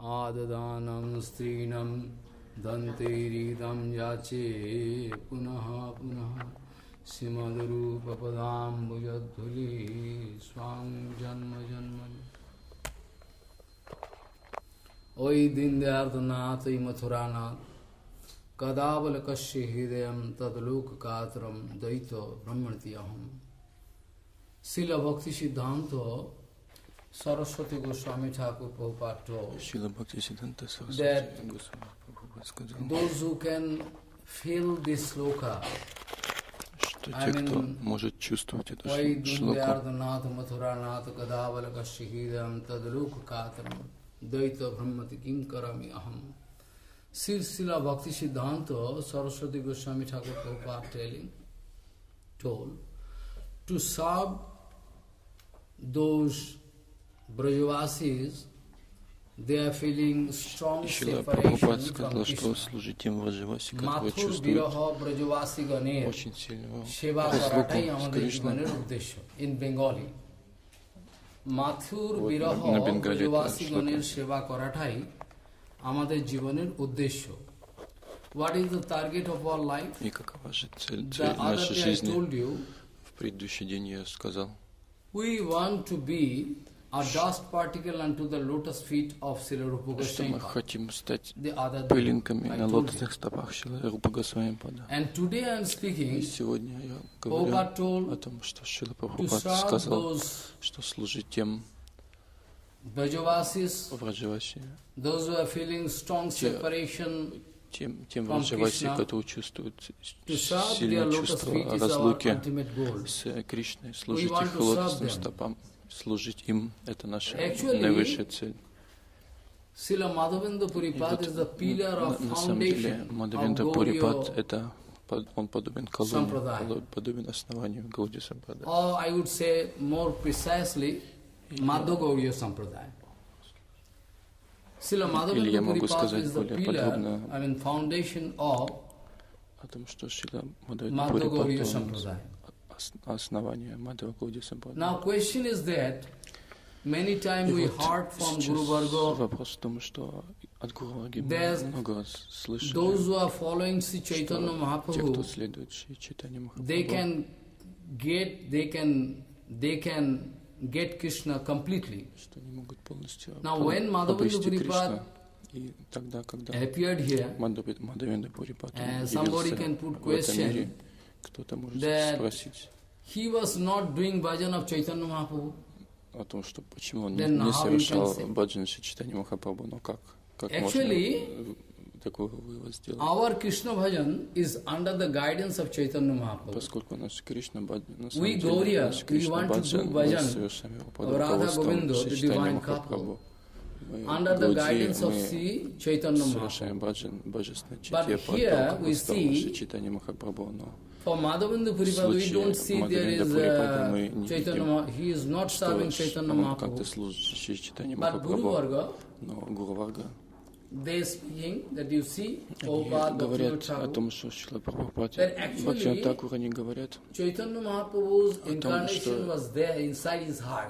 आददानं स्त्रीणं दन्तेरिदं याचे पुनः पुनः श्रीमद्रूपपदाम्बुजद्वली स्वां जन्म जन्मनि ओई दीनदयालनाथ मथुरानाथ कदावलकस्य हृदयं तद्लोककातरं द्वैतो ब्रह्मणत्यहम् Srila Bhakti Siddhanta Saraswati Goswami Thakur Prabhupada told that those who can feel this sloka, I mean, Vai Dundayardhanatha Mathuranatha Kadavalakasya Hidam Tadalukakataram Dvaita Brahmati Kim Karami Aham. Srila Bhakti Siddhanta Saraswati Goswami Thakur Prabhupada told to serve those Brajavasis, they are feeling strong separation from Krishna. Mathur Viraha Brajavasi Ganer Sheva Karatai Amader Jivaner Uddeshya in Bengali. Mathur Viraha Brajavasi Ganer Sheva Karatai Amader Jivaner Uddeshya. What is the target of our life? The other day I told you, we want to be a dust particle unto the lotus feet of Srila Rupa Goswami. The other day I told you. And today I am speaking, Prabhupada told to serve those Brajavasis, those who are feeling strong separation тем Враджаваси, которые чувствуют сильное чувство разлуки с Кришной, служить их лотосным стопам, служить им — это наша наивысшая цель. На самом деле, Мадхавендра Пурипад — это он подобен колонне, подобен основанию Гауди Сампрадай. Or I would say more precisely, Madhva Gauriya Sampradaya. Srila Madhavendra Puripad is the pillar, I mean foundation of Madhva Gauriya Sampradaya. Now question is that many times we heard from Guru Varga, there's those who are following Sri Chaitanya Mahaprabhu, they can get Krishna completely. Now when Madhavendra Puripad appeared here, and somebody can put question that he was not doing bhajan of Chaitanya Mahaprabhu. О том, что почему он не совершал баджан Шри Чайтаньи Махапрабху, но как можно такой вывод сделать? Our Krishna bhajan is under the guidance of Chaitanya Mahaprabhu. Поскольку наш Кришна баджан, на самом we деле, Gauriya, наш Кришна баджан, мы совершаем его под руководством Шри Чайтаньи Махапрабху. Under the guidance of Sri Chaitanya Mahaprabhu. Совершаем баджанственное читье под руководством Шри Чайтаньи Махапрабху, но for Madhavendra Puripad, we don't see there is Chaitanya Mahaprabhu. He is not serving Chaitanya Mahaprabhu. But Guru Varga, they speaking that you see, говорят о том, что Шрила Прабхупада, Бхактивинода Тхакур, они говорят Chaitanya Mahaprabhu's incarnation was there inside his heart.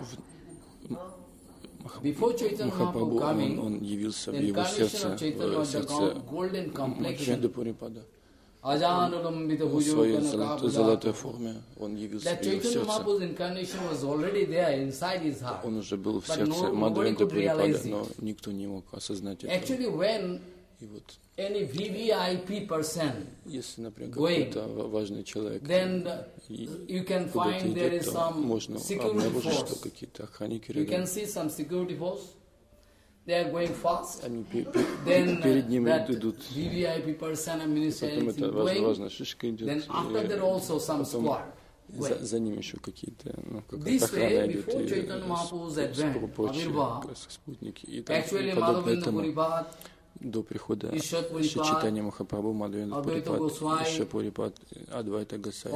Before Chaitanya Mahaprabhu coming, он явился в его incarnation of Chaitanya was the golden complexion. В своей золотой форме он явился в его сердце. Он уже был в сердце Мадхавендра Пурипада, но никто не мог осознать этого. И вот, если, например, какой-то важный человек куда-то идет, то можно обнаружить, что какие-то охранники рядом. They are going fast. Они then перед ними идут. VVIP person and minister is важная шишка идет. Then after that also some squad. За ним еще какие-то, какая-то охрана идет, спутники. И так подобно этому, до прихода Шри Чайтаньи Махапрабху, Мадхавендра Пурипад, Ишвара Пурипад, Адвайта Госвами,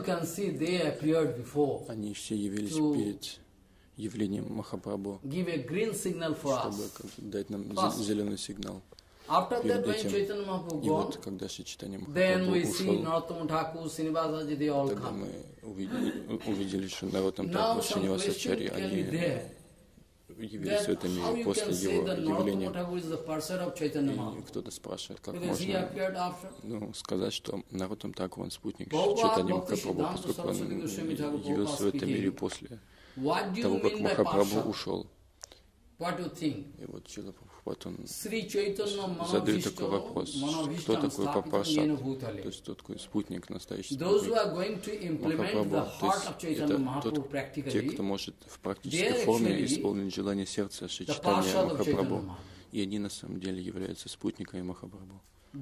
они все явились перед явлением Махапрабху, чтобы дать нам зеленый сигнал. Перед этим. И вот, когда Шри Чайтанья Махапрабху ушел, тогда мы увидели, что Нароттам Такур, Шринивасачарья, они явились в этом мире после его явления. И кто-то спрашивает, как можно сказать, что Нароттам Такур, он спутник Чайтаньи Махапрабху, поскольку он явился в этом мире после того, как Махапрабху ушел. И вот Чрила Прабхупад, он задает такой вопрос, кто такой Папаршат, то есть тот такой спутник, настоящий спутник Махапрабху, то есть это те, кто может в практической форме исполнить желание сердца Шри Чайтаньи Махапрабху, и они на самом деле являются спутниками Махапрабху.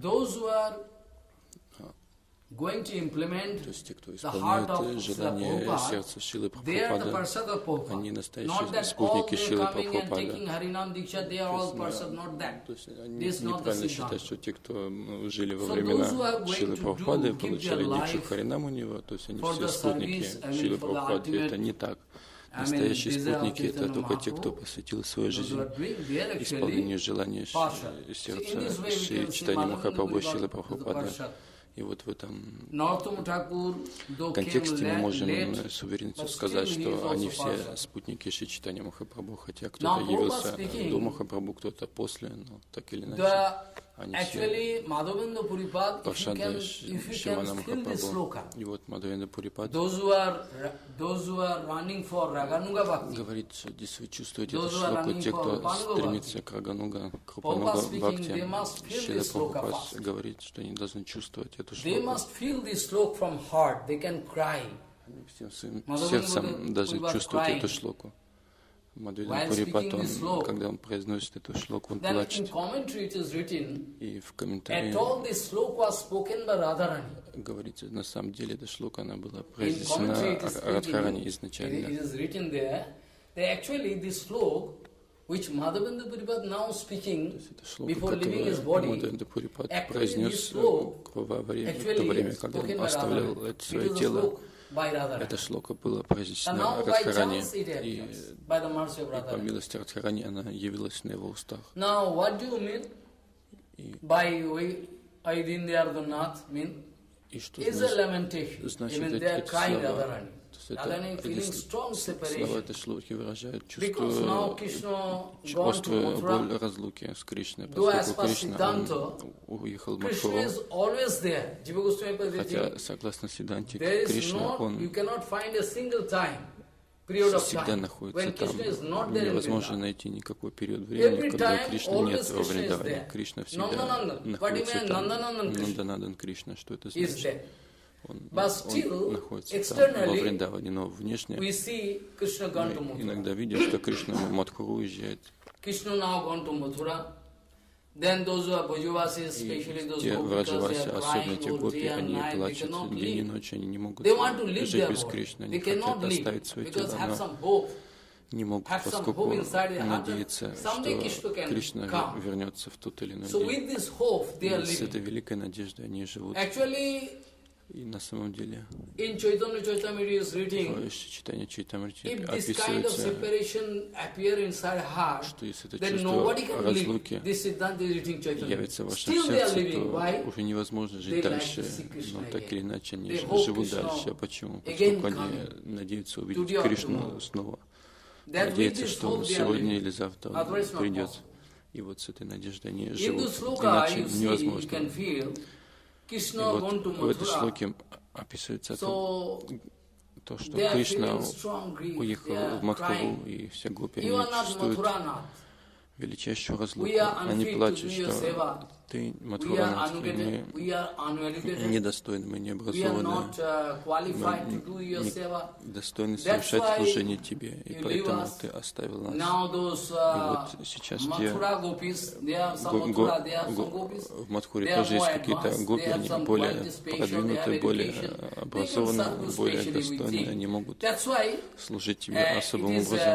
То есть те, кто исполняет желание сердца Шрилы Прабхупады, они настоящие спутники Шрилы Прабхупады. То есть они неправильно считают, что те, кто жили во времена Шрилы Прабхупады, получали дикшу Харинам у него, то есть они все спутники Шрилы Прабхупады. Это не так. Настоящие спутники — это только те, кто посвятил свою жизнь исполнению желания сердца Шри Чайтаньи Махапрабху и Шрилы Прабхупады. И вот в этом контексте мы можем с уверенностью сказать, что они все спутники Шри Чайтаньи Махапрабху, хотя кто-то явился до Махапрабху, кто-то после, но так или иначе, они все Паршады Шримана Махапрабху. И вот Мадхавендра Пурипад говорит, если вы чувствуете эту шлоку, те, кто стремится к Рагануга, к Рупануга Бхакти, Шрила Прабхупад говорит, что они должны чувствовать эту шлоку. Они всем своим сердцем должны чувствовать эту шлоку. Мадхавендра Пурипад, он, когда он произносит эту шлоку, он плачет. И в комментарии говорится, на самом деле эта шлока, она была произнесена Радхарани изначально. Which Madhavendra Puripad now speaking before leaving his body, actually this sloka, в то время, когда он оставлял свое тело, эта шлока была произнесена Радхарани, и по милости Радхарани она явилась на его устах. Now, what do you mean by Aidindyardhanath mean? Is a lamentation, even they are crying Radharani. Эти слова этой шлоки выражают чувство острой боль разлуки с Кришной, поскольку Кришна уехал в Мадхуру. Хотя, согласно Сиддханте, Кришна, он всегда находится там. Невозможно найти никакой период времени, когда Кришны нет во Вриндаване. Кришна всегда находится там. Нанданандан Кришна, что это значит? Он находится там, во Вриндаване, но внешне мы иногда видим, что Кришна в Мадхуру уезжает. И те Враджаваси, особенно те гопи, они плачут день и ночь, они не могут жить без Кришны, они хотят оставить свое тело, но не могут, поскольку надеются, что Кришна вернется в тот или иной день. И с этой великой надеждой они живут. И на самом деле в Чайтанья Чайтамрите описывается, что если это чувство разлуки явится в вашем сердце, то уже невозможно жить дальше, но так или иначе они живут дальше. А почему? Поскольку они надеются увидеть Кришну снова, надеются, что он сегодня или завтра он придет. И вот с этой надеждой они живут, иначе невозможно. И вот в этой шлоке описывается то, что Кришна уехал в Мадхуру, и все гопи, они чувствуют величайшую разлуку. Они плачут, что ты, Мадхуранат, мы недостойны, мы необразованные, мы недостойны совершать служение тебе, и поэтому ты оставил нас. И вот сейчас в Мадхуре тоже есть какие-то гопи, они более продвинутые, более образованные, более достойные, они могут служить тебе особым образом.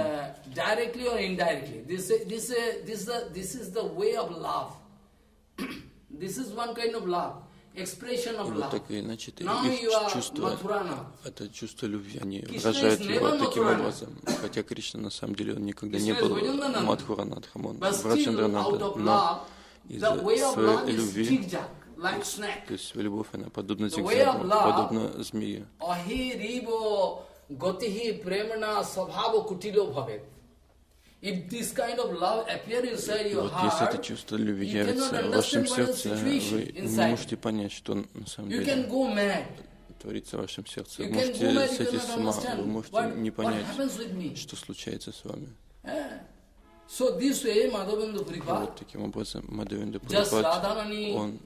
This is one kind of love, expression of love. Так или иначе, это их чувство, это чувство любви, они выражают его таким образом. Хотя Кришна на самом деле он никогда не был Мадхуранатхом, он Враджендрананда, но из-за своей любви, то есть любовь, она подобна зигзагу, подобна змее. If this kind of love appears inside your heart, если это чувство любви явится в вашем сердце, вы не можете понять, что на самом деле творится в вашем сердце. Вы можете сойти с ума, вы можете не понять, что случается с вами. Вот таким образом Мадхавенда Пурипад, он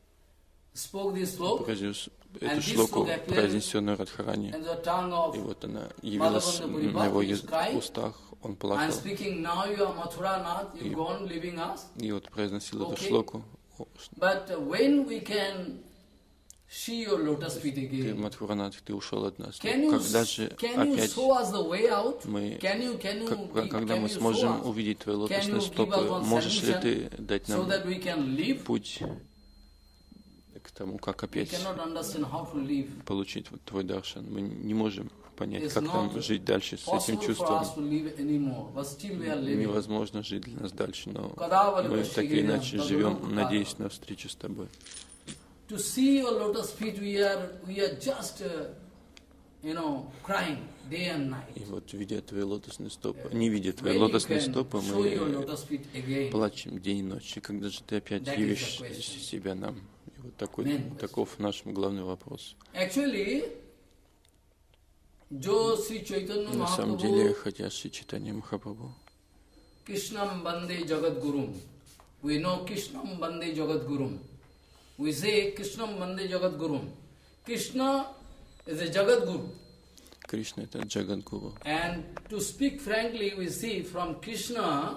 произнес эту шлоку, произнесенную Радхарани, и вот она явилась на его устах, он плакал, и вот произносил эту шлоку. Ты, Мадхуранат, ты ушел от нас. Когда же опять мы, когда мы сможем увидеть твои лотосные стопы, можешь ли ты дать нам путь к тому, как опять получить твой даршан? Мы не можем понять, как нам жить дальше с этим чувством. Невозможно жить для нас дальше, но мы так или иначе живем, надеясь на встречу с тобой. To see your lotus feet, we are just, crying day and night. И вот, видя твои лотосные стопы, не видя твои лотосные стопы, мы плачем день и ночь. И когда же ты опять явишь себя нам? И вот таков наш главный вопрос. На самом деле, хотя Шри Чайтанья Махапрабху, Krishnam Bande Jagat Gurum. We know Krishnam Bande Jagat Gurum. We say Krishnam Bande Jagat Gurum. Krishna is a Jagat Guru. Krishna is a Jagat Guru. And to speak frankly, we see from Krishna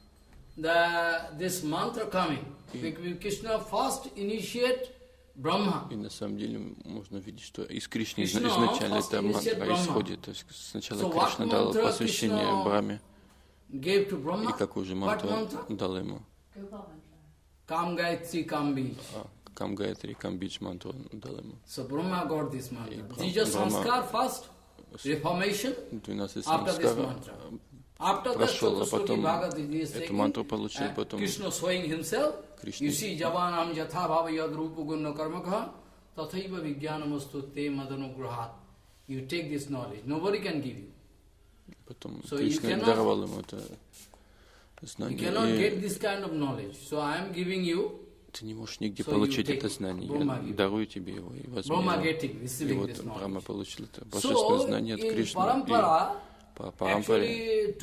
this mantra coming. Krishna first initiate Brahma. И на самом деле можно видеть, что из Кришны изначально эта мантра исходит. То есть сначала Кришна дал посвящение Брахме. И какую же мантру дал ему? Kam Gayatri Kam Bij. Kam Gayatri Kam Bij мантру дал ему. So Brahma got this mantra. Jesus Sanskar first, reformation, after this mantra. After that, Chaturshloki Bhagavad эту мантру получил потом Krishna showing himself. You see, Javanam Jatha Bhava Yad Rupa Gunna Karmakha Tathaiva Vijnanamustu Te Madanugrahat. You take this knowledge. Nobody can give you. Потом Кришна даровал ему это знание. You cannot get this kind of knowledge. So I am giving you. Ты не можешь нигде получить это знание. Я дарую тебе его и возьми его. И вот Брахма получил это божественное знание от Кришны. По парампаре.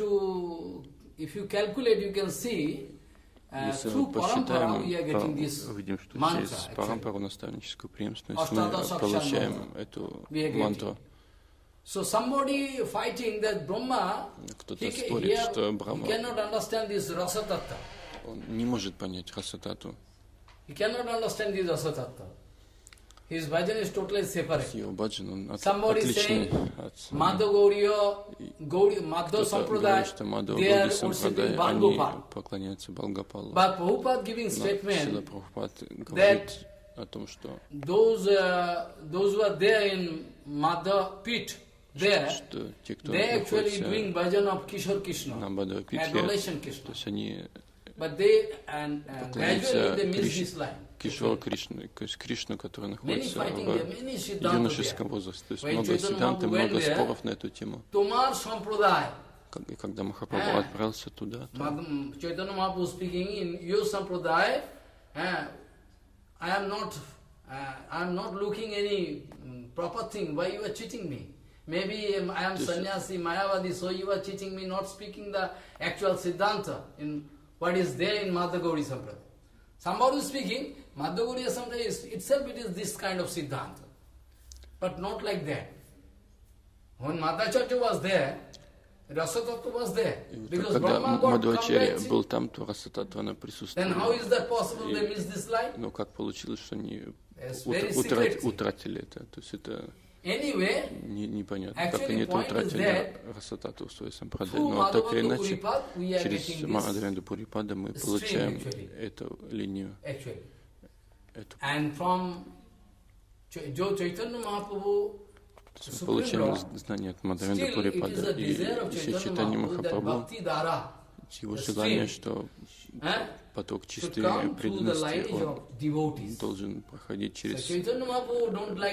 Если мы посчитаем, увидим, что через парампару, наставническую преемственность, мы получаем эту мантру. Кто-то спорит, что Брахма он не может понять расатату. His bhajan is totally separate. Somebody saying Madhva Sampradaya, they are worshipping Balgopal. But Prabhupada giving statement that those who are there in Madhva pit, there, they actually doing bhajan of Kishore Krishna, adolescent Krishna. But they, and gradually they miss this line. Кишор Кришна, то есть Кришна, который находится в юношеском возрасте. То есть много сиддханты, много споров на эту тему. И когда Махапрабху отправился туда, Chaitanya Mahaprabhu speaking in your sampradaya, I am not looking any proper thing. Why you are cheating me? Maybe I am sannyasi, mayavadi, so you are cheating me, not speaking the actual siddhanta in what is there in Madhva Gauri Sampradaya. Somebody is speaking, Madhva Gauri Sampradaya itself it is this kind of siddhanta. But not like that. When Madhvacharya was there, Rasatattva was there. Because Brahma got come был там, то Расататтва она присутствовала. Then how is that possible they miss this line? Но как получилось, что они утратили это? То есть это непонятно, как они это утратили, Расататтву в своей сампрадай. Но так или иначе, через Мадхавенду Пурипада мы получаем эту линию. Мы получаем знание от Мадхавенду Пурипада. И Шри Чайтанья Махапрабху, его желание, что поток чистой преданности, он должен проходить через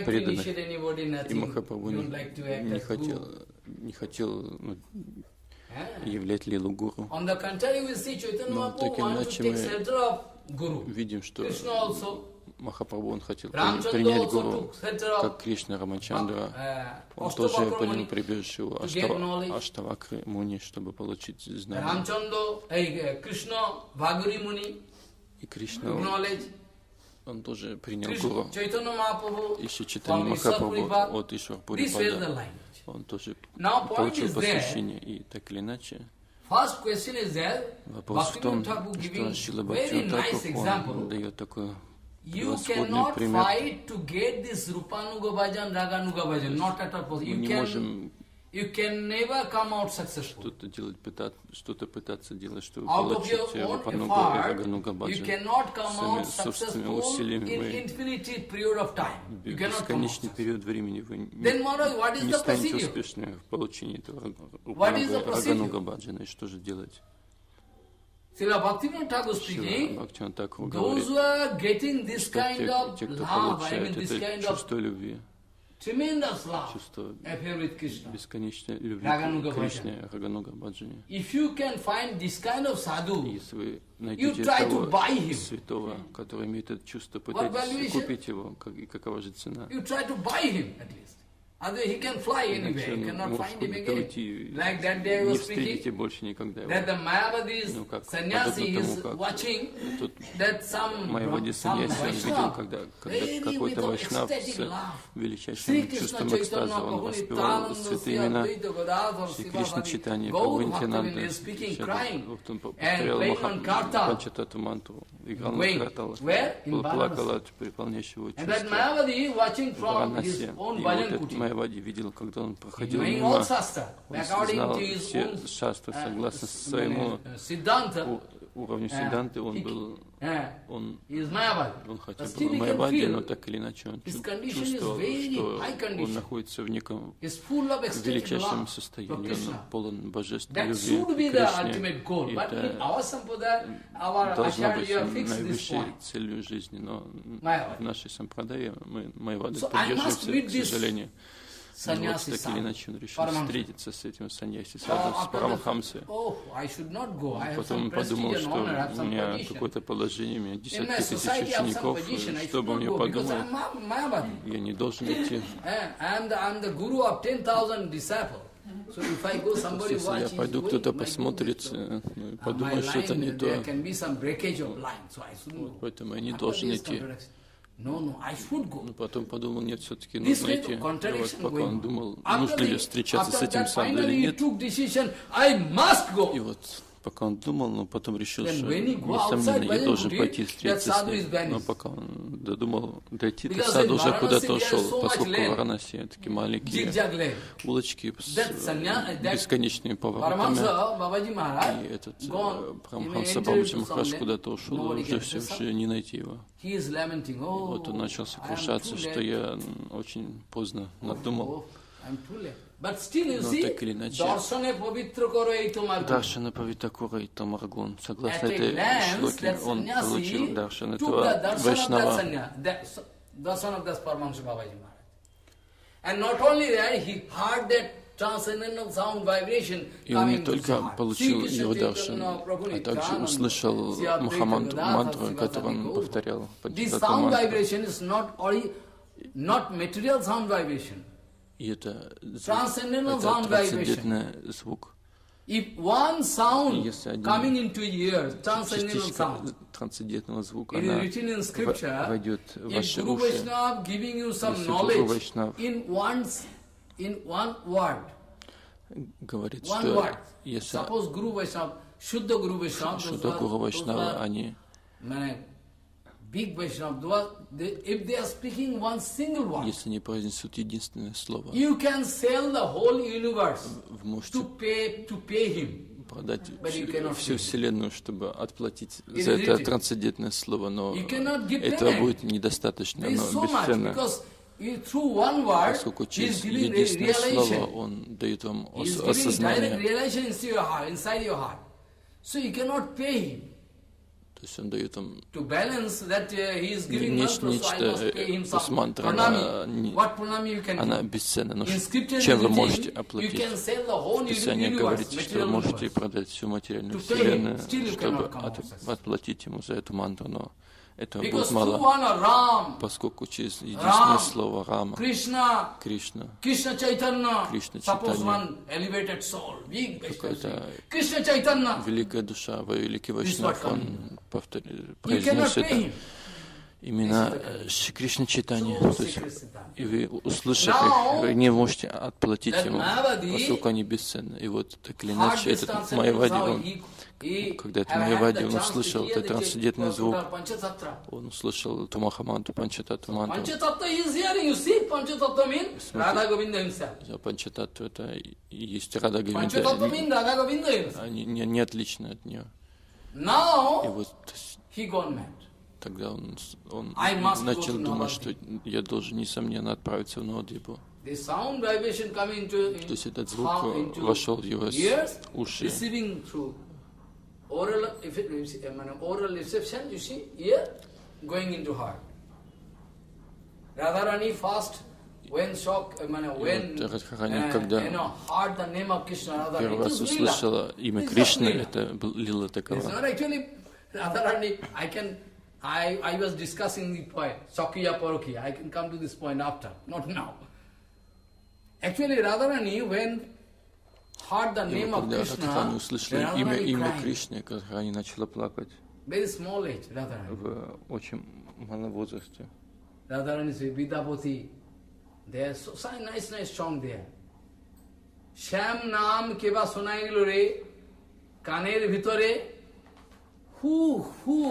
преданных. И Махапрабху не хотел являть лилу гуру. Но так или иначе мы видим, что Махапрабху, он хотел принять гуру, как Кришна Рамачандра. Он тоже принял прибежище у Аштавакры Муни, чтобы получить знания. И Кришна, он тоже принял гуру. Еще Чайтанья Махапрабху от Ишвар Пурипада. Он тоже получил посвящение. И так или иначе, вопрос в том, что Шрила Бхактивинода Тхакур, он дает такой превосходный пример. Мы не можем что-то пытаться делать, чтобы получить Рупанугу и Рагануга Баджан. Своими собственными усилиями вы в бесконечный период времени вы не станете успешными в получении этого Рупануга и Рагануга Баджана. И что же делать? Шрила Бхактивинода Тхакур говорит, что те, кто получает это чувство любви, чувство бесконечной любви к Кришне, Рагануга Баджане. Если вы найдете того святого, который имеет это чувство, пытайтесь купить его, и какова же цена? He can fly anywhere, you cannot find him again. Like that day I was speaking, that the Mayavadi sannyasi is watching that some Vaishnava, very with an ecstatic laugh, Sri Krishna Chaitanya Prabhu Nityananda Sri Advaita Gadadhar Sri Bhagavati Gaur Bhaktavinda is speaking, crying, and playing on kartal, going where? In Varanasi. And that Mayavadi watching from his own bhajan kuti. Майавади видел, когда он проходил мимо, он знал все шастры, согласно своему уровню Сиддханты, он хотя бы Майавади, но так или иначе он чувствовал, что он находится в неком величайшем состоянии, он полон божественной любви к Кришне, и это должна быть наивысшей целью жизни, но в нашей сампрадае мы Майавади поддерживаемся, к сожалению. Но вот так или иначе он решил встретиться с этим саньяси, сразу с Парамахамсой. Потом подумал, что у меня какое-то положение, у меня десятки тысяч учеников, что обо мне подумают, я не должен идти. Если я пойду, кто-то посмотрит, подумает, что это не то. Поэтому я не должен идти. Потом подумал, нет, все-таки нужно идти. Вот пока он думал, нужно ли встречаться с этим саду или нет. И вот пока он думал, но потом решил, что, несомненно, я должен пойти встретиться с ним. Но пока он додумал дойти, то сад уже куда-то ушел, поскольку в Варанаси такие маленькие улочки с бесконечными поворотами. И этот Парамахамса Бабаджи Махарадж куда-то ушел, и уже все, уже не найти его. И вот он начал сокрушаться, что я очень поздно надумал. Но так или иначе, Даршана Павитакура и Тамаргун, согласно этой шлоке, он получил Даршан этого Вайшнава. И он не только получил его Даршан, а также услышал Махамантру, которую он повторял. И это трансцендентный звук. Если один частичка трансцендентного звука, она войдет в ваши уши, если Гуру Вайшнав говорит, что если Шудда Гуру Вайшнава, они если не произнесут единственное слово, вы можете продать всю Вселенную, чтобы отплатить за это трансцендентное слово, но этого будет недостаточно, но бесценно. Поскольку через единственное слово он дает вам осознание. То есть он дает им нечто, с мантрой, она бесценна. Но чем вы можете оплатить? В Писании говорится, что вы можете продать всю материальную вселенную, чтобы отплатить ему за эту мантру, но этого будет мало, поскольку через единственное слово Рама, Кришна Чайтанья, какая-то великая душа, великий Вайшнав, он произнес это именно Кришна Чайтанья. То есть, и вы, услышав их, вы не можете отплатить ему, поскольку они бесценны. И вот так или иначе, этот Майявади, когда это Майявади, он услышал этот трансцендентный звук, он услышал эту Махамантру, Панчататтва мантру. Панчататтва это и есть Рада Говинда, они не отличны от нее. И вот тогда он начал думать, что я должен, несомненно, отправиться в Навадвипу. То есть этот звук вошел в его уши. Oral reception, you see, ear going into heart. Radharani first, when shock, when heard the name of Krishna, Radharani, первый раз услышала имя Кришны, это был Лила такова. It's not actually Radharani. I was discussing the point, Sakya Parokya. I can come to this point after, not now. Actually, Radharani, when heard the name of Krishna, Радхарани услышала имя Кришны, когда они начала плакать. Very small age, Radharani. В очень малом возрасте. Radharani Vidapati, there are so nice song there. Sham naam keba sunai gelo re, kaner bhitore, who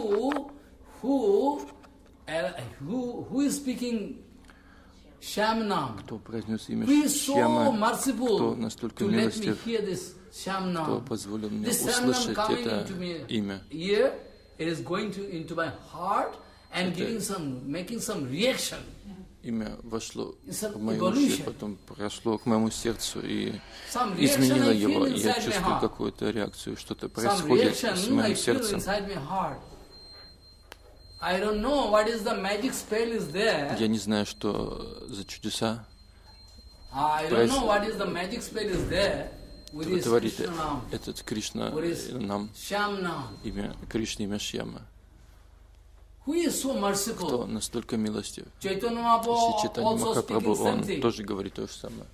is speaking Sham Nam? Кто произнес имя Who is so Шьяма, merciful кто настолько to let me милостив, hear this Sham Nam? кто позволил мне This Sham Nam услышать coming это into me имя. ear, it is going into my heart and making some reaction. Имя вошло в мои уши, потом прошло к моему сердцу и изменило его. И я чувствую какую-то реакцию, что-то происходит с моим сердцем. Я не знаю, что за чудеса творит этот Кришна нам, имя Кришна, имя Шьяма. Кто настолько милостив? Чайтанья Махапрабху, он тоже говорит то же самое.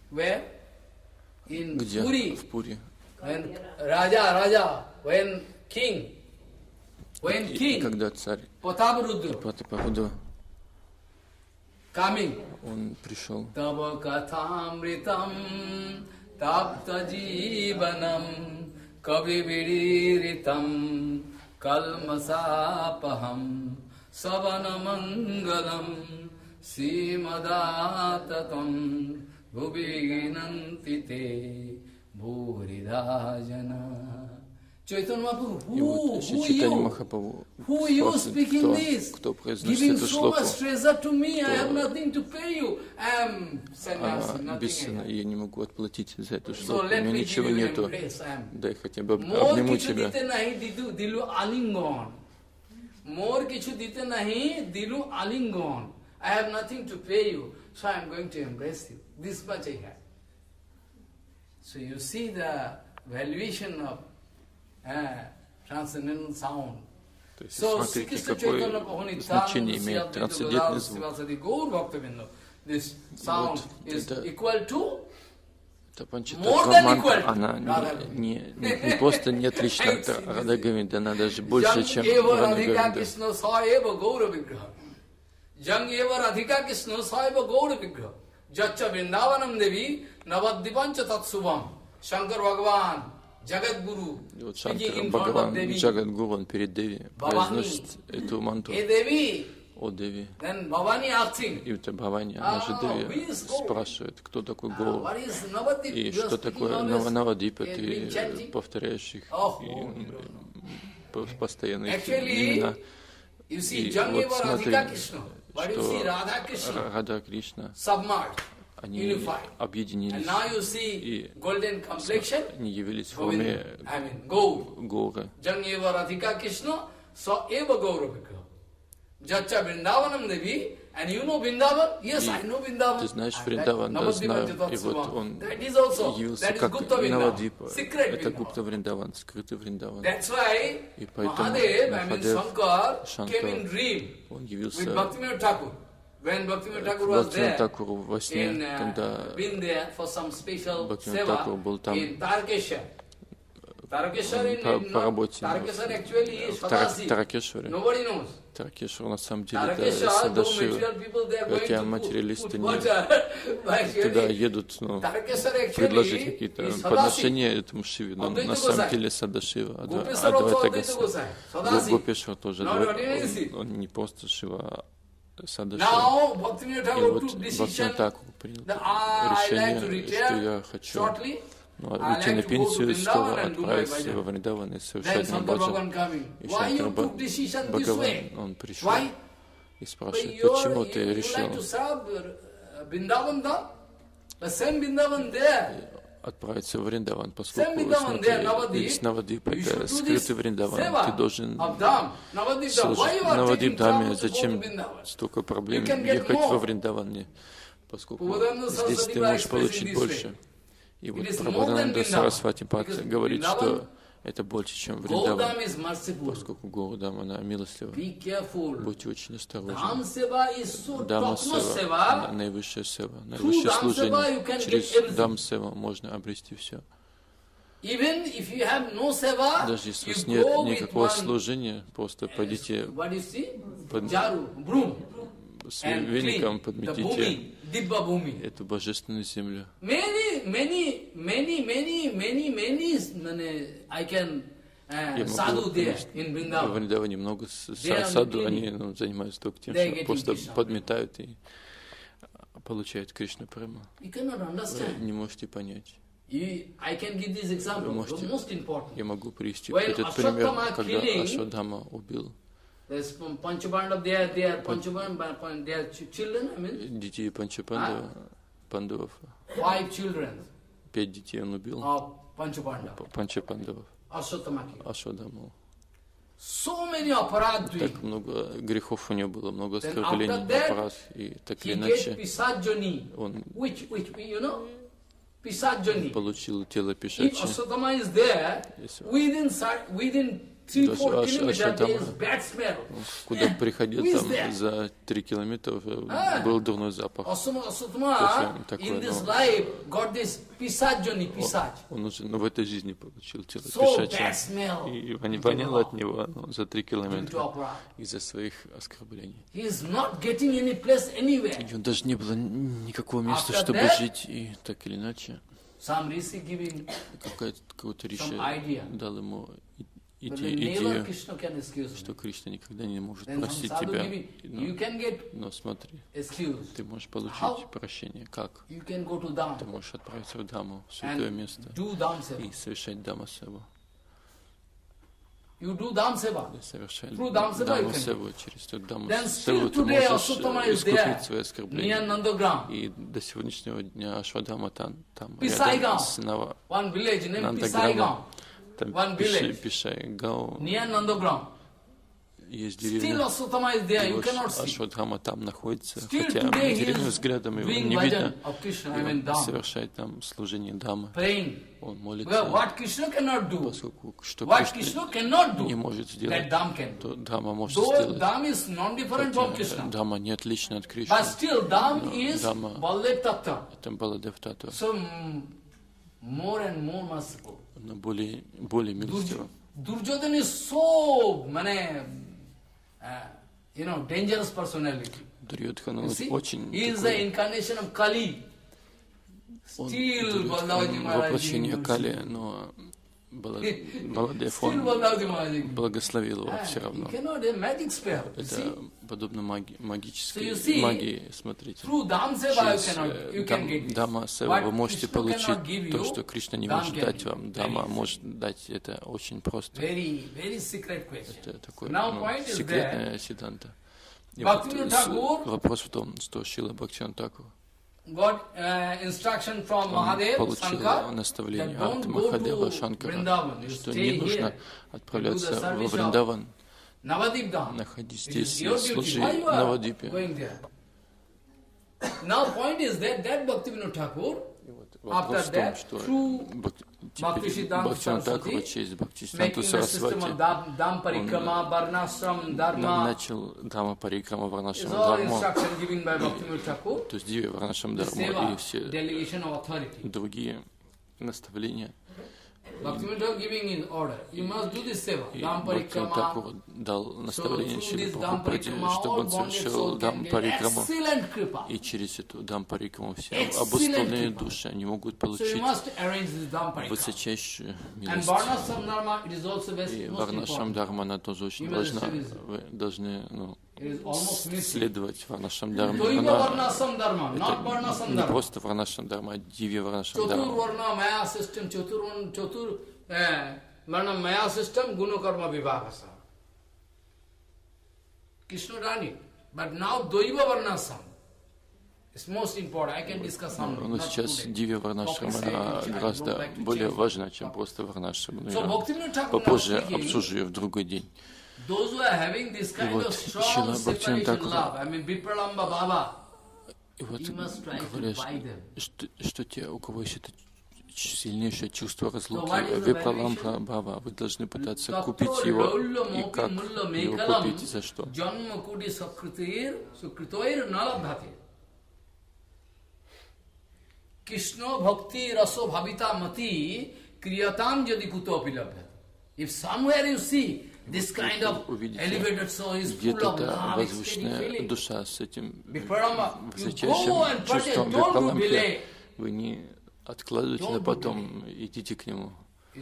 Где? В Пури. Когда царь Пратапарудра, он пришел. Savanamangalam Simadatam Bhuvinantite Bhuridhajana. Chaitanya Mahaprabhu, who you speaking this? Giving so much treasure to me, I have nothing to pay you. I am sannyasi, nothing else. Я не могу отплатить за эту шлоку, у меня ничего нету. Дай хотя бы обниму тебя. More kichu dite nahi, dilu alingon. I have nothing to pay you, so I am going to embrace you. This much I have. So you see the valuation of transcendental sound. So Sri Krishna Chaitanya Prabhu Nityananda Srivasadi Gaur Bhaktavinda. This sound is equal to Панчататтва мантра, она не просто не отлична от Рада Говинда, она даже больше, чем Рада Говинда. Jang eva radhika Krishna saiva gaura vigraha. Jaccha vrindavanam devi navaddipancha tatsubam. Shankar Bhagavan, Jagat Guru, speaking in front of Devi. Jagat Guru, он перед Деви произносит эту мантру. О Деви. И это Бхавани, она же Деви спрашивает, кто такой Гуру и что такое Навадипа, ты повторяешь их постоянно их имена. И вот смотри, что Рада Кришна, они объединились и они явились в форме горы. saw eva Gaura Vigraha. Jacha Vrindavanam Devi, and you know Vrindavan? Yes, I know Vrindavan. Ты знаешь Вриндаван, да, знаю. И вот он явился как Навадвипа. Это Гупта Вриндаван, скрытый Вриндаван. И поэтому Махадев, Шанкар, он явился Бхактивинода Тхакуру во сне, когда Бхактивинода Тхакур был там по работе в Таракешваре. Таракешвар на самом деле это Садашива, хотя материалисты не туда едут, предложить какие-то подношения этому Шиве, но на самом деле Садашива, Адвайта Гопешвар тоже, он не просто Шива, а Садашива. И вот Бхактивинода Тхакур принял решение, что я хочу уйти на пенсию, скоро отправиться во Вриндаван и совершать баджан. И Шанкар Бхагаван, он пришел и спрашивает, почему ты решил отправиться в Вриндаван, поскольку с Навадвипа это скрытый Вриндаван, ты должен служить Навадвип Даме, зачем столько проблем ехать во Вриндаван, поскольку здесь ты можешь получить больше. И вот Прабхупада Сарасвати Пад говорит, что это больше, чем Вриндаван, поскольку Гаудама, она милостива. Будьте очень осторожны. Дама-сева, наивысшая сева, наивысшее служение. Через Дам-сева можно обрести все. Даже если у вас нет никакого служения, просто пойдите с веником, подметите эту божественную землю. В Вриндаване много саду, они занимаются только тем, что просто подметают и получают Кришна према. Вы не можете понять. Я могу привести этот пример, когда Ашватthama убил детей Панчапандавов. 5 детей он убил. Панчапандавов. Ашватthama. Так много грехов у него было, много оскорблений, аппарат, и так или иначе он получил тело пешачье. Даже Ашватthама, куда приходил, там за 3 километра был дурной запах. Такое, он уже в этой жизни получил тело пешачье, и воняло от него за 3 километра из-за своих оскорблений. И он даже не было никакого места, чтобы жить, и так или иначе какой-то риши дал ему идею, что Кришна никогда не может простить тебя. Но смотри, ты можешь получить прощение. Как? Ты можешь отправиться в Даму, в святое место, и совершать Дама-севу. Совершать Дама-севу. Через эту Дама-севу ты можешь искупить свои оскорбления. И до сегодняшнего дня Ашватthама там рядом с Нандаграмом. Там Пишай-Гау, есть деревня, Ашватthама там находится, хотя материальным взглядом его не видно, и он совершает там служение Дамы, он молится, поскольку что Кришна не может сделать, то Дама может сделать, хотя Дама не отлична от Кришны, но Дама это Баладев Таттва. Но более милостиво. Duryodhana is so, dangerous personality. Дурьодхана очень he is the incarnation of Kali. Still Baladaji Maharaj воплощение Кали, но Баладев он благословил его все равно. Это подобно магической магии, смотрите. Через Дама-сева вы можете получить то, что Кришна не может дать вам. Дама может дать это очень просто. Это такое секретное сиданта. И вот вопрос в том, что Шрила Бхактивинода Тхакур получил наставление от Махадева Шанкара, что не нужно отправляться во Вриндаван находись здесь и служи Навадипе. Now point is that Bhaktivinoda Thakur, вопрос в том, что Бхактивинода Тхакур через Бхактисиддханту Сарасвати он начал Дhamma Парикрама Варнашрама Дхарму, то есть Дивья Варнашрама Дхарму и все другие наставления. И Бхактивинода Тхакур дал наставление Шриле Прабхупаде, чтобы он совершил Дhamma Парикраму, и через эту Дhamma Парикраму все обусловленные души, они могут получить высочайшую милость. И Варнашрама Дхарма, она тоже очень важна. Вы должны следовать Варнашрама Дхарме. Это не просто Варнашрама Дхарма, а Дивья Варнашрама Дхарма. Maya system, Gunakarma Vibhagasa. Krishna ran it. But now Dvaiva Varnasam is most important. I can discuss on it. Но сейчас Дивья Варнашрама гораздо более важна, чем просто Варнашрама. Попозже обсужу ее в другой день. И вот Шрила Бхактивинода Тхакур, и вот говорят, что те, у кого есть это сильнейшее чувство разлуки, Випраламбха Бхава, вы должны пытаться купить его, и как его купить, и за что. Krishna bhakti raso bhavita mati kriyatam jadi kuto apilabhyat. If somewhere you see this kind of elevated soul is full of love, возвышенная душа с этим высочайшим чувством Випраламбхи, вы не откладывайте на потом, идите к нему.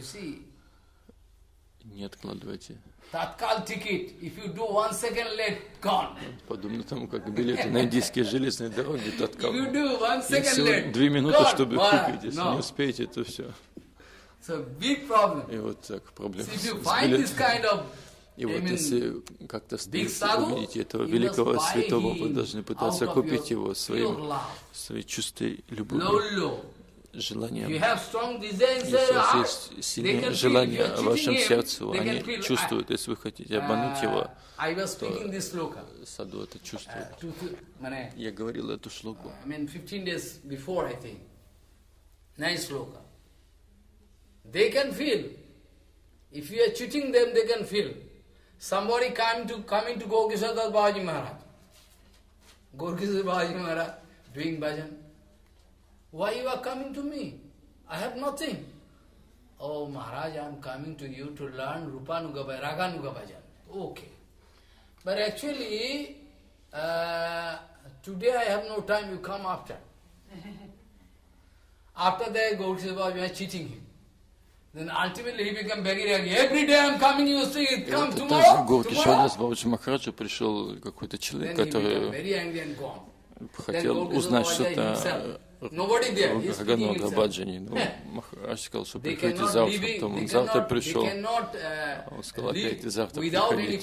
Не откладывайте. Подобно тому, как билеты на индийские железные дороги, таткал. И всего 2 минуты, чтобы купить. Если не успеете, то все. И вот так проблема с билетом. И вот если как-то увидите этого великого святого, вы должны пытаться купить его своей чистой любовью. Желание. Если у вас есть сильное желание в вашем сердце, они чувствуют, если вы хотите обмануть его, то саду это чувствует. Я говорил эту шлоку. 15 days before, I think. Nice shloka. They can feel. If you are cheating them, they can feel. Somebody coming to Gaurkishore Das Babaji Maharaj. Gaurkishore Babaji Maharaj doing bhajan. Why you are coming to me? I have nothing. Oh Maharaj, I am coming to you to learn Rupanuga Bhajan, Raganuga Bhajan. Okay. But actually, today I have no time, you come after. After that, Gaurkishore Babaji was cheating him. Then ultimately he became very angry. Every day I am coming, you say, come tomorrow. Gaurkishore Das Babaji Махараджа пришел какой-то человек, который хотел узнать что-то Рагануга Баджани. Махарадж сказал, что приходите завтра. Потом он завтра пришел. Он сказал, опять завтра приходите.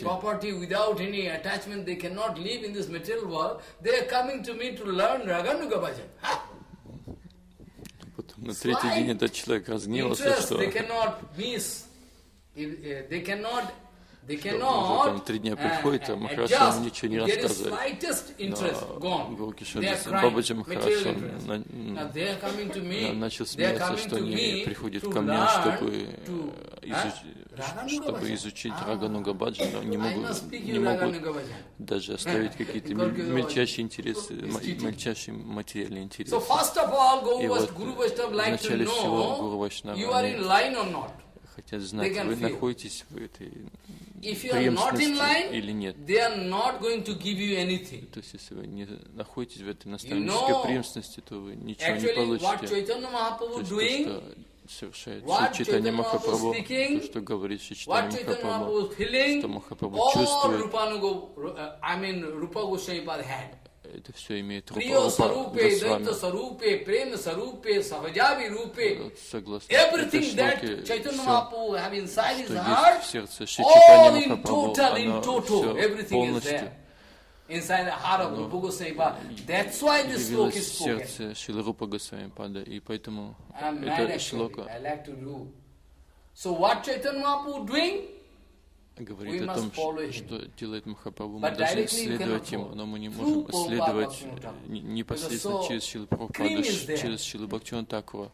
Потом на третий день этот человек разгневался, что там 3 дня приходит, а Махарадж ему ничего не рассказывает. Но Гауркишор Бабаджи Махарадж начал смеяться, что они приходят ко мне, чтобы изучить Рагануга Баджан, но не могут даже оставить какие-то мельчайшие интересы, мельчайшие материальные интересы. И вот вначале всего Гуру Вайшнава хотят знать, вы находитесь в этой преемственности или нет. То есть, если вы не находитесь в этой наставнической преемственности, то вы ничего не получите. То есть, то, что совершает Чайтанья Махапрабху, то, что говорит Чайтанья Махапрабху, что Махапрабху чувствует, это все имеет Рупа Госвами. Согласно этой шлоке, все, что есть в сердце Шри Чайтанья Махапрабху, оно все полностью явилось в сердце Шрилы Рупа Госвами Пада, и поэтому эта шлока. говорит о том, что делает Махапрабху, мы должны следовать ему, но мы не можем следовать непосредственно через Шрилу Прабхупаду, через Шрилу Бхактивинода Thakura.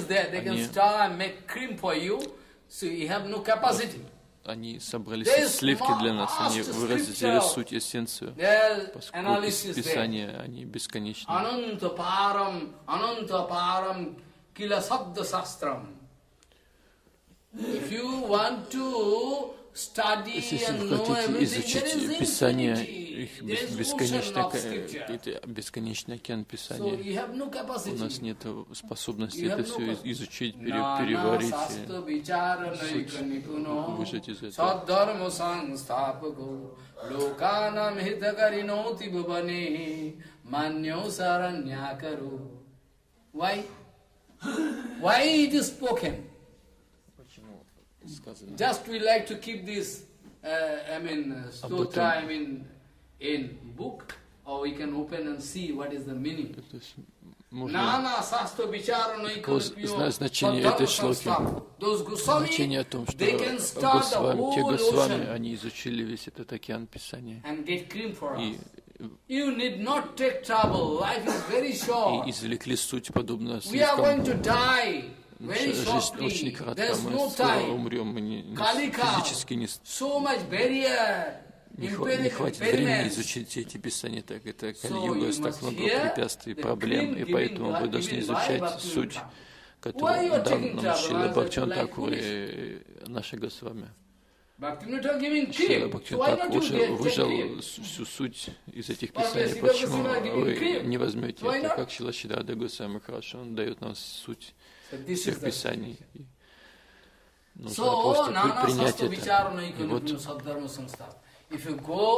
Они собрали сливки для нас, они выразили суть, эссенцию, поскольку Писания, они бесконечны. Если вы хотите изучить Писание, их бесконечный океан Писания, у нас нет способности это все изучить, переварить, выжать из этого. Why it is spoken? Just we like to keep this, stotra, in book, or we can open and see what is the meaning. Nana sastra vichara naikalapiyo значение этой шлоки, значение о том, что те Госвами, они изучили весь этот океан Писания и извлекли суть, подобно сливкам. Жизнь очень коротка, мы скоро умрем, мы физически не хватит времени изучить эти писания, так это Кали-юга, так много препятствий, проблем, и поэтому вы должны изучать суть, которую дал нам Шрила Бхактивинода Thakura и наши Госвами. Шрила Бхактивинода Thakura выжал всю суть из этих писаний. Почему вы не возьмете это, как Шрила Шридхара Госвами Махарадж, он дает нам суть всех писаний. Нужно просто принять это. И вот, если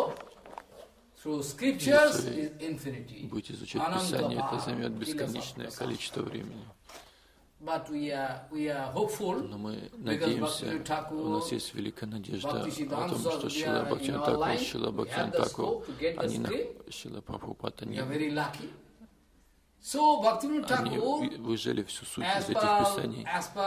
будете изучать Писание, это займет бесконечное количество времени. Но мы надеемся, у нас есть великая надежда о том, что Шрила Бхактивинода Thakura, Шрила Бхактивинода Thakura, Шрила Прабхупад, они выжили всю суть из этих писаний.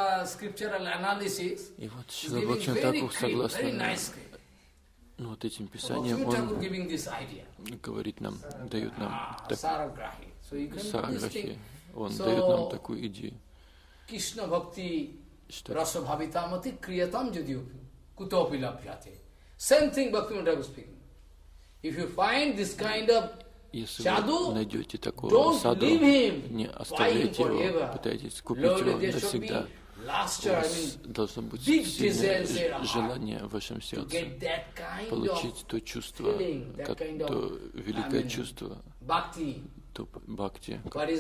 И вот Шрила Бхактивинода Thakura, согласно вот этим писаниям, он говорит нам, дает нам сараграхи, он дает нам такую идею, Krishna Bhakti Rasa Bhavitamati Kriyatam Jadyopi Kutopi Labhyate. Same thing Bhaktivinoda Thakur speaking. If you find this kind of sadhu, don't leave him. Не оставляйте его, пытайтесь купить его навсегда. У вас должно быть сильное желание в вашем сердце получить то чувство, то великое чувство, то бхакти, которое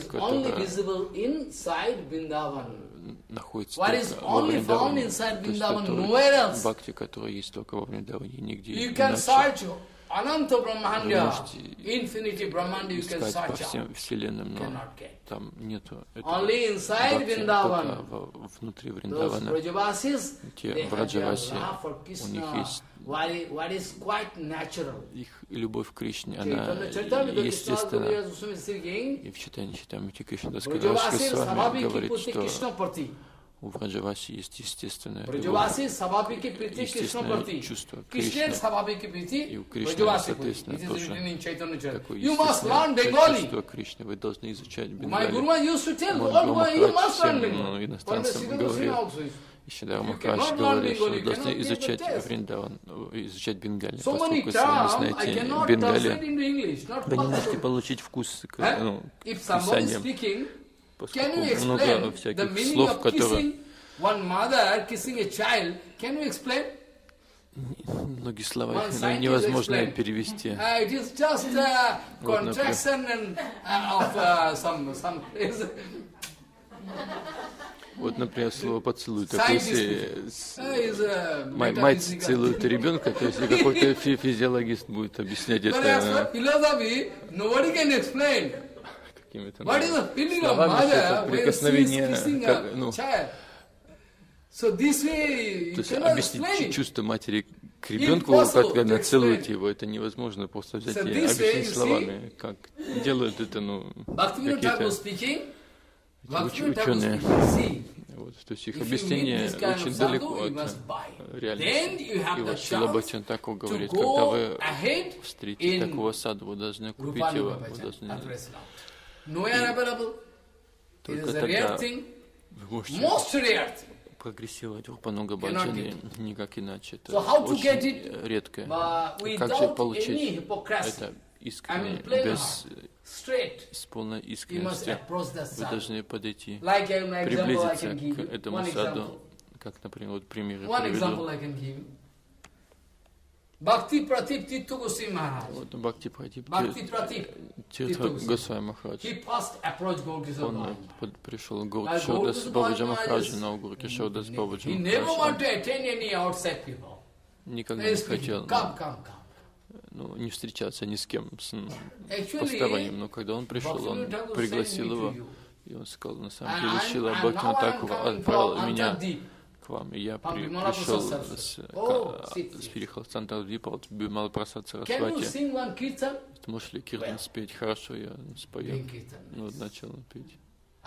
находится только во Вриндаване. То есть это бхакти, которое есть только во Вриндаване, нигде иначе. Ананта Брахманда, infinity Brahmanda you can искать по search всем out. вселенным, но там нету этого. Only inside Vrindavan, внутри those Вриндавана. Brajavasis, Те they have their Браджаваси, love for у них Krishna, есть what is quite natural. их любовь к Кришне, она естественна. И в читании Чайтанья Кришнадас Brajavasis Госвами говорит, Sabhaviki что Krishna Prati. у Браджаваси есть естественное Brajavasis Sabhaviki Priti Krishna Prati. чувство Krishna Кришны. Sabhaviki Priti И у Кришны, Brajavasi Prati. соответственно, It is тоже written in Chaitanya Charitamrita. такое You must learn естественное Bengali. чувство Кришны. Вы должны изучать My Бенгали. Guru used to tell Мой all Гуру Guru, you Махарадж must learn всем Bengali. иностранцам But говорил, also is. и Шридхар You Махарадж cannot learn говорил, что Bengali, вы you должны cannot изучать give the test. Вриндаван, изучать Бенгали, So many поскольку если вы не terms I знаете cannot Бенгали, translate into English. Not вы не можете possible. получить вкус к If somebody is писаниям, speaking, can поскольку you много explain the всяких meaning слов, of которые kissing? One mother kissing a child. Can you explain? многие слова One scientist невозможно explained. перевести. It is just a contraction and of some place. Вот, например, слово «поцелуй». Так если Is мать целует ребенка, то если какой-то физиологист будет объяснять But as for это philosophy, nobody can explain. какими-то What is the feeling of словами, что это mother when she is прикосновение, kissing как, a child? So this way то you есть cannot объяснить explain. чувство матери к ребенку, Impossible как она to целует explain. его, это невозможно просто взять So и this way, объяснить you словами, как делают это, Bhaktivinoda Thakur какие-то speaking, ученые, вот, то есть их объяснение очень далеко от реальности. И вот Шрила Бхактивинода Тхакур говорит, когда вы встретите такого саду, вы должны купить его, вы должны... Только тогда вы можете прогрессировать в Рупануга Баджане, никак иначе. Это очень редкое. Как же получить это искренне, с полной искренностью? Вы должны подойти, приблизиться к этому саду, как, например, вот примеры приведу. Бхакти Pratip Tirtha Goswami Maharaj. Вот Бхакти Пратип Тиртха Госвами Махарадж. Он пришел к Гуру Кишордас Бабаджи Махараджу, на Гуру Кишордас Бабаджи Махараджу. Никогда не хотел не встречаться ни с кем, с посторонним. Но когда он пришел, он пригласил его, и он сказал, на самом деле, Шрила Бхактивинода Тхакур отправил меня к вам, и я пришел переехал в Цантардвипа, от Бимала Прасад Сарасвати. Ты можешь ли киртан спеть? Хорошо, я спою. Ну, начал петь.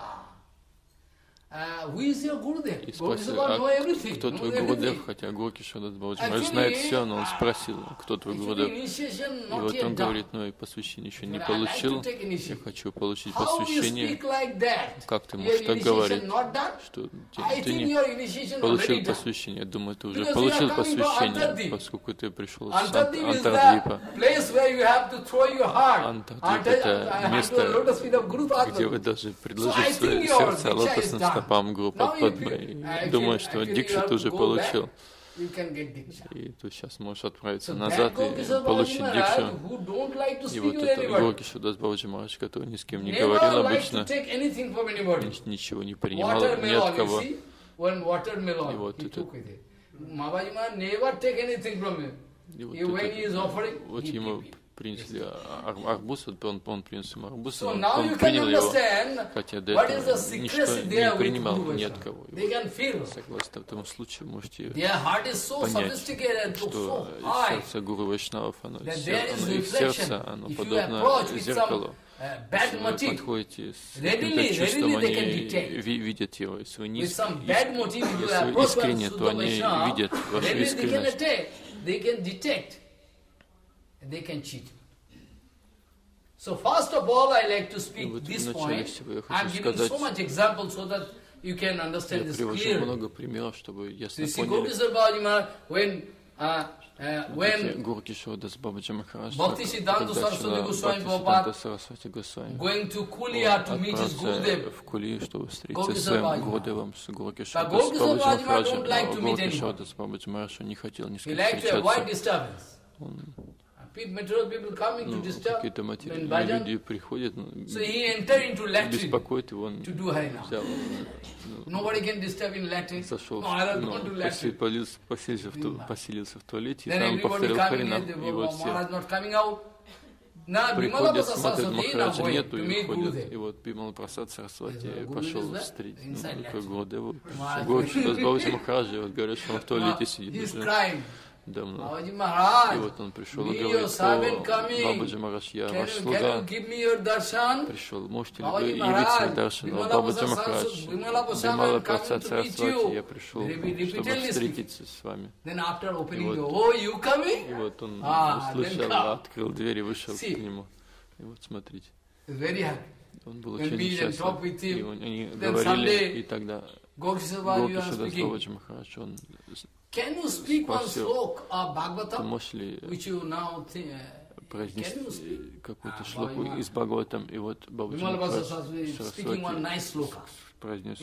И спросил, кто твой Гурудев, хотя Гуру Кишордас Бабаджи Махарадж знает все, но он спросил, кто твой Гурудев. И вот он говорит, и посвящение еще не получил, я хочу получить посвящение. Как ты можешь так говорить, что ты не получил посвящение? Я думаю, ты уже получил посвящение, поскольку ты пришел с Антардвипа. Антардвипа — это место, где вы должны предложить свои сердца лотосным стопам Гуру Падпадмы. Думаю, что дикшу ты уже получил. И ты сейчас можешь отправиться назад и получить дикшу. И вот это Гуру Кишордас Бабаджи Махарадж, который ни с кем не говорил обычно, ничего не принимал ни от кого. И вот это... Вот ему принесли арбуз, он принес ему арбуз, он принял его, хотя до этого ничто не принимал ни от кого. Согласно этому случаю, можете понять, что сердце Гуру Вайшнавов, их сердце, оно подобно зеркалу. Если вы подходите с каким-то чувством, они видят его. Если вы искренне, то они видят вашу искренность. They can cheat. So first of all, I like to speak this point. I'm giving so much examples so that you can understand this clearly. Много примеров, чтобы ясно поняли. Гуру Кишордас Бабаджи Махарадж, Bhakti Siddhanta Saraswati Goswami Prabhupada going to Kulia to meet his Gurudev. В Кулию, чтобы встретиться с своим Гурудевом, с Гуру Кишордас Бабаджи Махараджем. Гуру Кишордас Бабаджи Махарадж не хотел ни с кем встречаться. Какие-то материальные люди приходят, беспокоят его, он взял, зашел, поселился в туалете, и там повторил Харинам, и вот все приходят, смотрят, Махараджа нету, и выходят. И вот Бимала Прасад Сарасвати пошел встретить к Гурудеву. Гуру Кишордас Бабаджи Махарадж, вот говорят, что он в туалете сидит уже давно. И вот он пришел и говорит, Бабаджи Махарадж, я ваш слуга, пришел, можете ли вы явить мне даршан? Бабаджи Махарадж, Бимала Прасад Сарасвати, я пришел, чтобы встретиться с вами. И вот он услышал, открыл дверь и вышел к нему. И вот смотрите. Он был очень счастлив. И они говорили, и тогда Гуру Кишордас Бабаджи Махарадж, он спросил, ты можешь ли произнести какую-то шлоку из Бхагаватам, и вот Бабаджи Махарадж произнес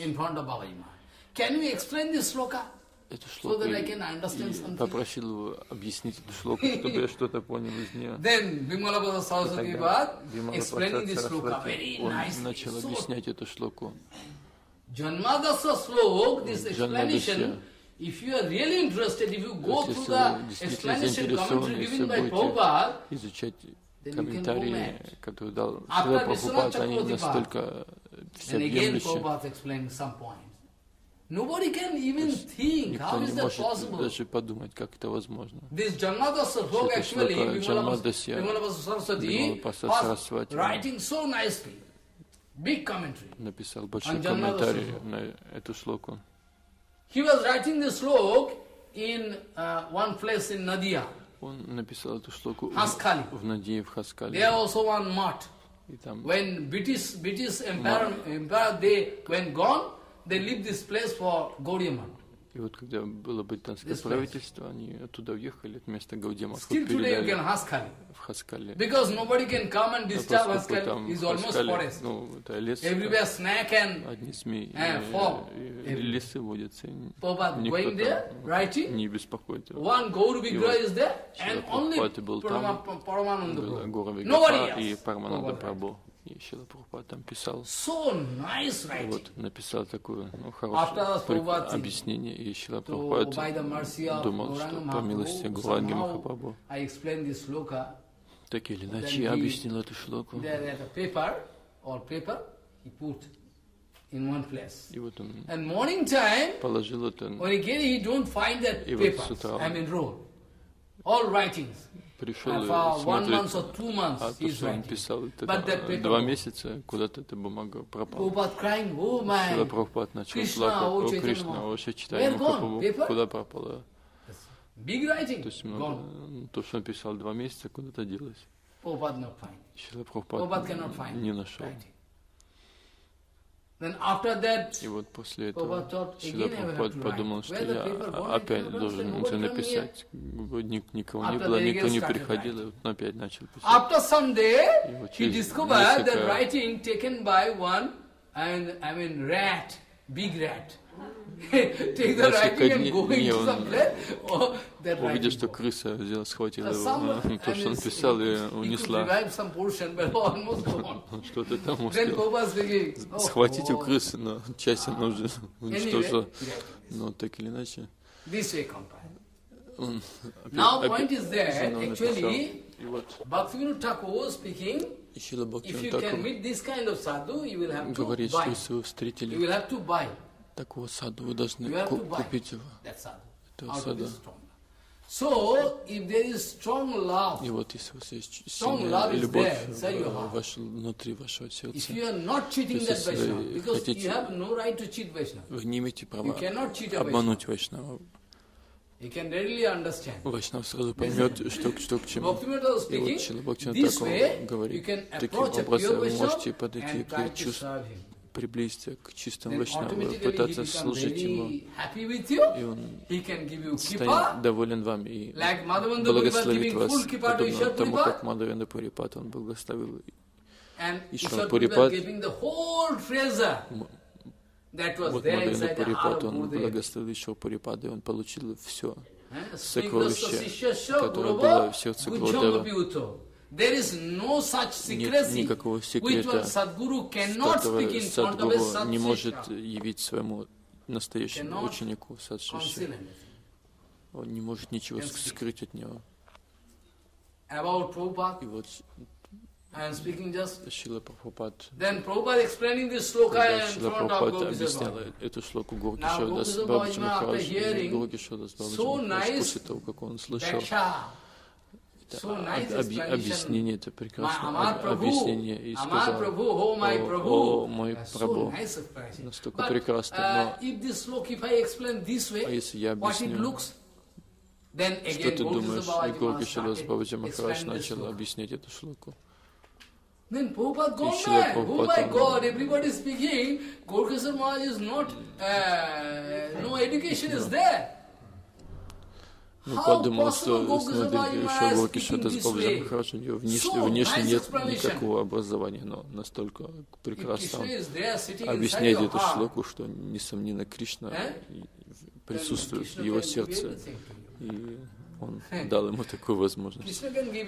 эту шлоку и попросил его объяснить эту шлоку, чтобы я что-то понял из нее. Бимала Прасад Сарасвати, он начал объяснять эту шлоку. Janmadasa slok, this explanation, if you are really interested, if you go through the explanation commentary given by Prabhupada, изучать комментарии, которые дал Шрила Прабхупада, они настолько всеобъемлющие. Nobody can even think how is that possible. Даже подумать, как это возможно. This Janmadasa slok actually, Bimala Prasad Saraswati was writing so nicely. big commentary. Написал большой комментарий на эту шлоку. He was writing this slok in one place in Nadia. Он написал эту шлоку в Надии, в Хаскале. There also one math. When British empire they when gone, they leave this place for Gaudiya Math. И вот когда было британское правительство, они оттуда уехали, от места Гаудия Мат передали в Хаскале. Because nobody can come and disturb Haskali. It's almost forest. Ну, это лес. Everywhere snake and одни змеи, fog. лесы водятся. Going there, writing. Не беспокоит. One Gaur Vigraha is there, and only Paramananda Prabhu. Nobody else. И Парамананда Прабху. И Шрила Прабхупада там писал. So nice writing. Вот написал такое хорошее объяснение, и Шрила Прабхупада думал, что по милости Гуранги Махапрабху так или иначе я объяснил эту шлоку. In one place. И вот он положил это. When he get, he don't find that paper. I mean roll. All writings. Пришел и смотрит, а то, что он писал, это 2 месяца, куда-то эта бумага пропала. Шрила Прабхупад начал плакать, о Кришна, о Чайтанья Махапрабху, куда пропала? То есть много, то, что он писал 2 месяца, куда-то делось. Шрила Прабхупад не нашел. И вот после этого Шрила Прабхупад подумал, что я опять должен это написать. Никого не было, никто не приходил, и вот он опять начал писать. After some day, he discovered that writing taken by one, rat, big rat. Take the writing and go into some place. Увидел, что крыса схватила его, то, что он писал, и унесла. Что-то там успел схватить у крысы, но часть она уже уничтожила. Но так или иначе. Now point is that actually Bhaktivinoda Thakur speaking, if you can meet this kind of sadhu, you will have to buy. You will have to buy. Такого саду вы должны купить его. Это сада. So, if there is strong love, и вот если у вас есть сильная любовь внутри вашего сердца, if you are not cheating that Vaishnava, because you have no right to cheat Vaishnava. Вы не имеете права обмануть Вайшнава. You can readily understand. Вайшнав сразу поймет, что к чему. И вот Шрила Бхактивинода Тхакур говорит, таким образом вы можете подойти к чувству, приблизиться к чистому Вайшнаву, пытаться служить ему, и он станет доволен вами и благословит вас, подобно тому, как Мадхавендра Пурипад, он благословил Ишвар Пурипад. Вот Мадхавендра Пурипад, он благословил Ишвар Пурипад, и он получил все сокровище, которое было в сердце Гурудева. Нет никакого секрета, с которого Садгуру не может явить своему настоящему ученику Садшиши. Он не может ничего скрыть от него. И вот Шрила Прабхупад, Шрила Прабхупад объяснял эту шлоку Гаур Кишор Дас Бабаджи Махарадж, Гаур Кишор Дас Бабаджи Махарадж, после того, как он слышал объяснение, это прекрасное объяснение, и сказал, о мой Прабху, настолько прекрасно, но если я объясню, что ты думаешь, и Гаур Кишор Дас Бабаджи Махарадж начал объяснять эту шлоку. Then Prabhupada gone mad. Oh my God, everybody is speaking. Gaur Kishor Maharaj is not, no education is there. Ну, подумал, что Гаур Кишор Дас Бабаджи Махарадж, у него внешне нет никакого образования, но настолько прекрасно он объясняет эту шлоку, что, несомненно, Кришна присутствует в его сердце, и он дал ему такую возможность.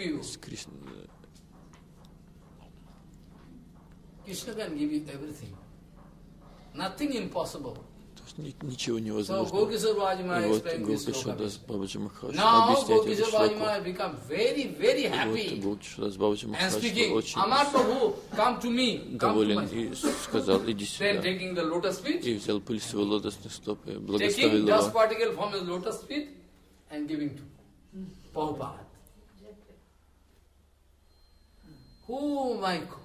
Krishna can give you everything. Nothing impossible. Ничего невозможно. So Gaur Kishor Maharaj explained this sloka. Now Gaur Kishor Maharaj become very, very happy. And speaking, Amar Prabhu, come to me. Доволен и сказал, иди сюда. Then taking the lotus feet. И взял пыль своего лотосных стоп и благословил Taking его. dust particle from his lotus feet and giving to Prabhupada. Oh my God.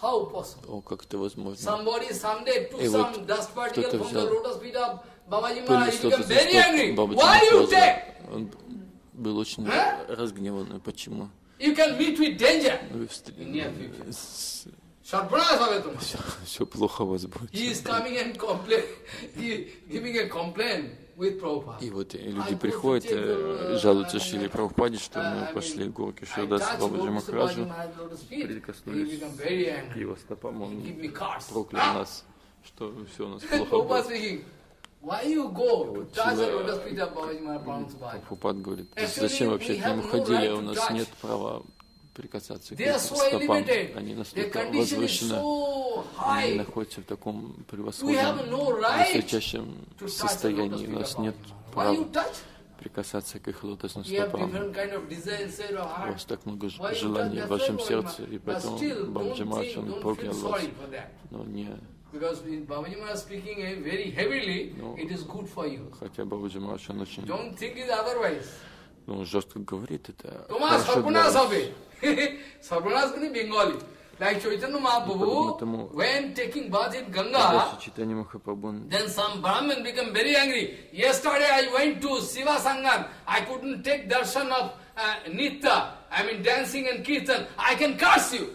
How possible? О, как это возможно? Somebody someday took И вот some dust particle кто-то from the взял lotus feet of Babaji пыль Maharaj. с He became лотосных very стоп angry. Бабаджи Why you Махараджа. take? Он был очень разгневан. Почему? You can meet with danger. Вы In near future. Sarvanas হবে তোমার। Все плохо у вас будет. He is coming and complain, giving a complaint with Prabhupada. И вот люди приходят, жалуются Шриле Прабхупаде, что мы пошли в горки Шридас Бабаджи Махараджу, прикоснулись к его стопам, он проклял нас, что все у нас плохо будет. Why you go to touch the lotus feet of Babaji Maharaj? Прабхупад говорит, зачем вообще к нему ходили, у нас нет права прикасаться к их стопам. Они настолько возвышены, они находятся в таком превосходном, высочайшем состоянии. У нас нет права прикасаться к их лотосным стопам. У вас так много желаний в вашем сердце, и поэтому Бабаджи Махарадж, он проклял вас. Но не... Because Babaji Maharaj speaking very heavily, it is good for you. Хотя Бабаджи Махарадж, он очень... Don't think it otherwise. Ну, жестко говорит, это Thomas хорошо для Sarvanas вас. হবে. Sarvanas means Bengali. Like Chaitanya Mahaprabhu, when taking bath in Ganga, then some Brahmin became very angry. Yesterday I went to Shiva Sangam. I couldn't take darshan of Nitya. I mean dancing and Kirtan. I can curse you.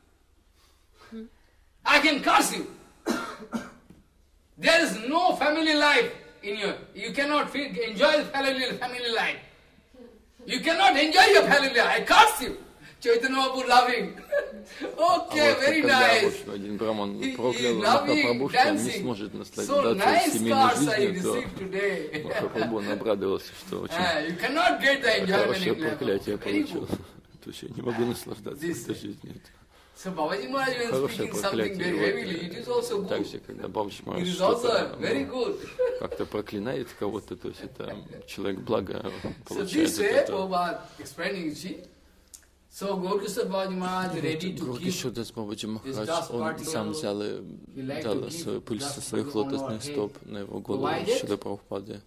I can curse you. There is no family life in you. You cannot enjoy family life. You cannot enjoy your family life. I curse you. Chaitanya Mahaprabhu laughing. Okay, very nice. Один браман проклял Махапрабху, что он не сможет наслаждаться семейной жизнью, то Махапрабху он обрадовался, что очень хорошее проклятие получил. То есть я не могу наслаждаться этой жизнью. So Babaji Maharaj was speaking something very heavily. It is also good. Также, когда Бабаджи Махарадж It is also very good. как-то проклинает кого-то, то есть это человек благо получает. So this way, Prabhupada explaining, you see. So Gaurkishore Babaji Maharaj ready to Gaurkishore Бабаджи Махарадж, он сам взял и дал свою пыль со своих лотосных стоп на его голову Шриле Прабхупаде.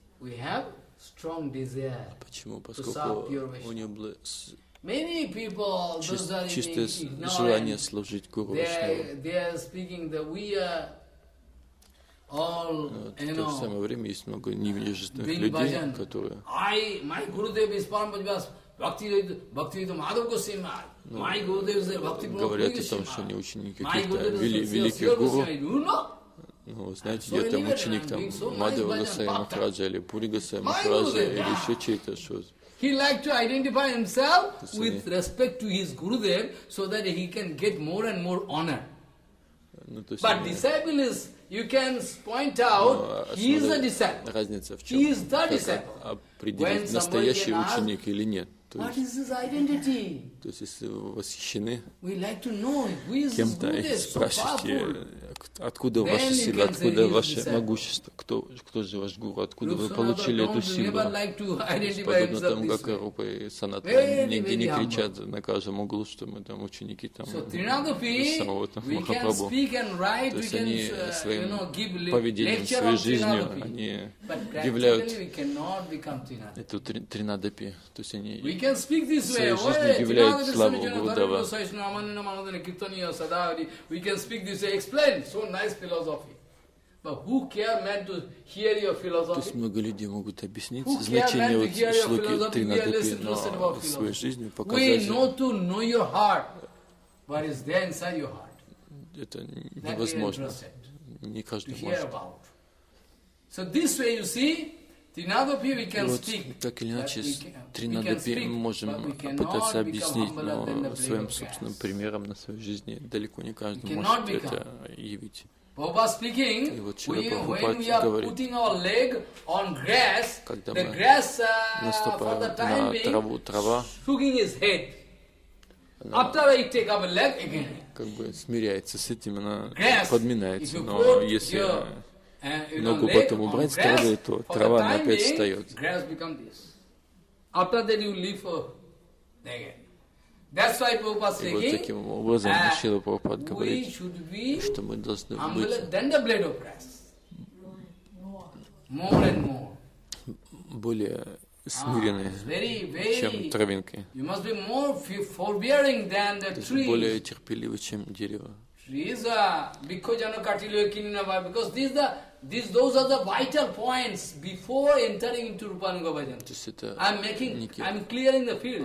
Почему? Поскольку у него было чистое желание служить Гуру Вайшнаву. В то же самое время есть много невежественных людей, которые говорят о том, что они ученики каких-то великих гуру. Ну, знаете, где там ученик там Мадхава Госвами Махараджа или Пури Госвами Махараджа или еще чей-то, что... He liked to identify himself with respect to his Gurudev so that he can get more and more honor. But disciple is, you can point out, he is a disciple. Разница в чем? He is the disciple. Определить, настоящий ученик или нет. What is his identity? То есть, если вы восхищены We like to know who is his кем-то, Gurudev, so спрашивайте, powerful. откуда ваша сила, откуда ваше могущество, кто же ваш гуру, откуда вы получили эту силу. Подобно тому, как Рупа и Санатана нигде не кричат на каждом углу, что мы там ученики там самого там Махапрабху. То есть они своим поведением, своей жизнью, они являют эту Тринадапи. То есть они своей жизнью являют славу Гурудева. So nice philosophy. But who care man to hear your philosophy? То есть много людей могут объяснить значение вот шлоки Тринадапи, но в своей жизни показать. We know to know your heart. What is there inside your heart? Это невозможно. Не каждый может. So this way you see, Trinadapi we can вот, speak. так или иначе, Тринадапи мы можем пытаться объяснить, но своим собственным примером на своей жизни далеко не каждый может это явить. И вот Шрила Прабхупад говорит, когда мы наступаем на траву, трава как бы смиряется с этим, она подминается, но если ногу потом убрать с травы, то трава она опять встает. И вот таким образом Шрила Прабхупад говорит, что мы должны быть более смиренные, чем травинки. То есть более терпеливы, чем дерево. Trees are Bhikkhojana Katilyo Kininava, because those are the vital points before entering into Rupanuga Bhajan. I'm clearing the field.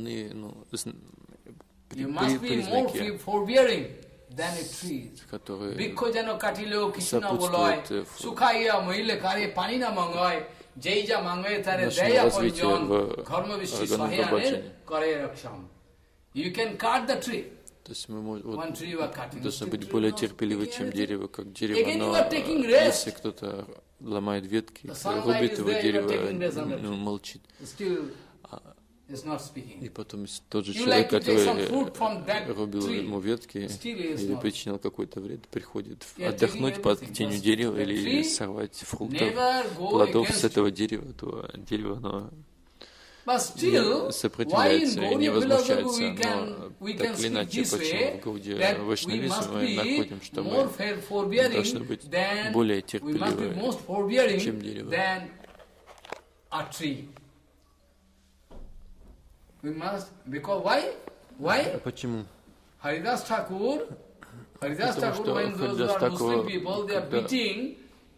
You must be more forbearing than a tree. Bhikkhojana Katilyo Kishna Boloi, Sukhaya Mohile Kare Panina Mangoy, Jaija Mangoy Tare Daya Ponjon, Karma Vishri Sahayane, Kare Raksham. You can cut the tree. То есть мы должны быть более терпеливы, чем дерево, как дерево, но если кто-то ломает ветки, рубит его дерево, он молчит. И потом тот же человек, который рубил ему ветки или причинял какой-то вред, приходит отдохнуть под тенью дерева или сорвать фруктов, плодов с этого дерева, то дерево, оно сопротивляется и не возмущается, но так или иначе, почему в Гаудия Вайшнавизме мы находим, что мы должны быть более терпеливы, чем дерево. Почему? Haridas Thakur, when those who are Muslim people, they are beating,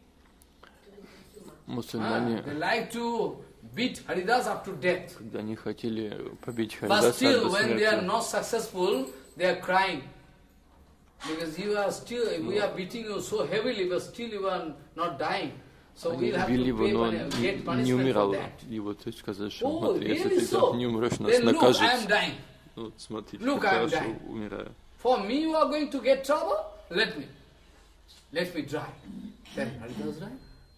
they like to beat Haridas up to death. But still, when they are not successful, they are crying. Because we are beating you so heavily, but still you are not dying. So we'll have to get punishment for that. Oh, really so? Then look, I am dying. Look, I am dying. For me, you are going to get trouble? Let me die. Then Haridas died.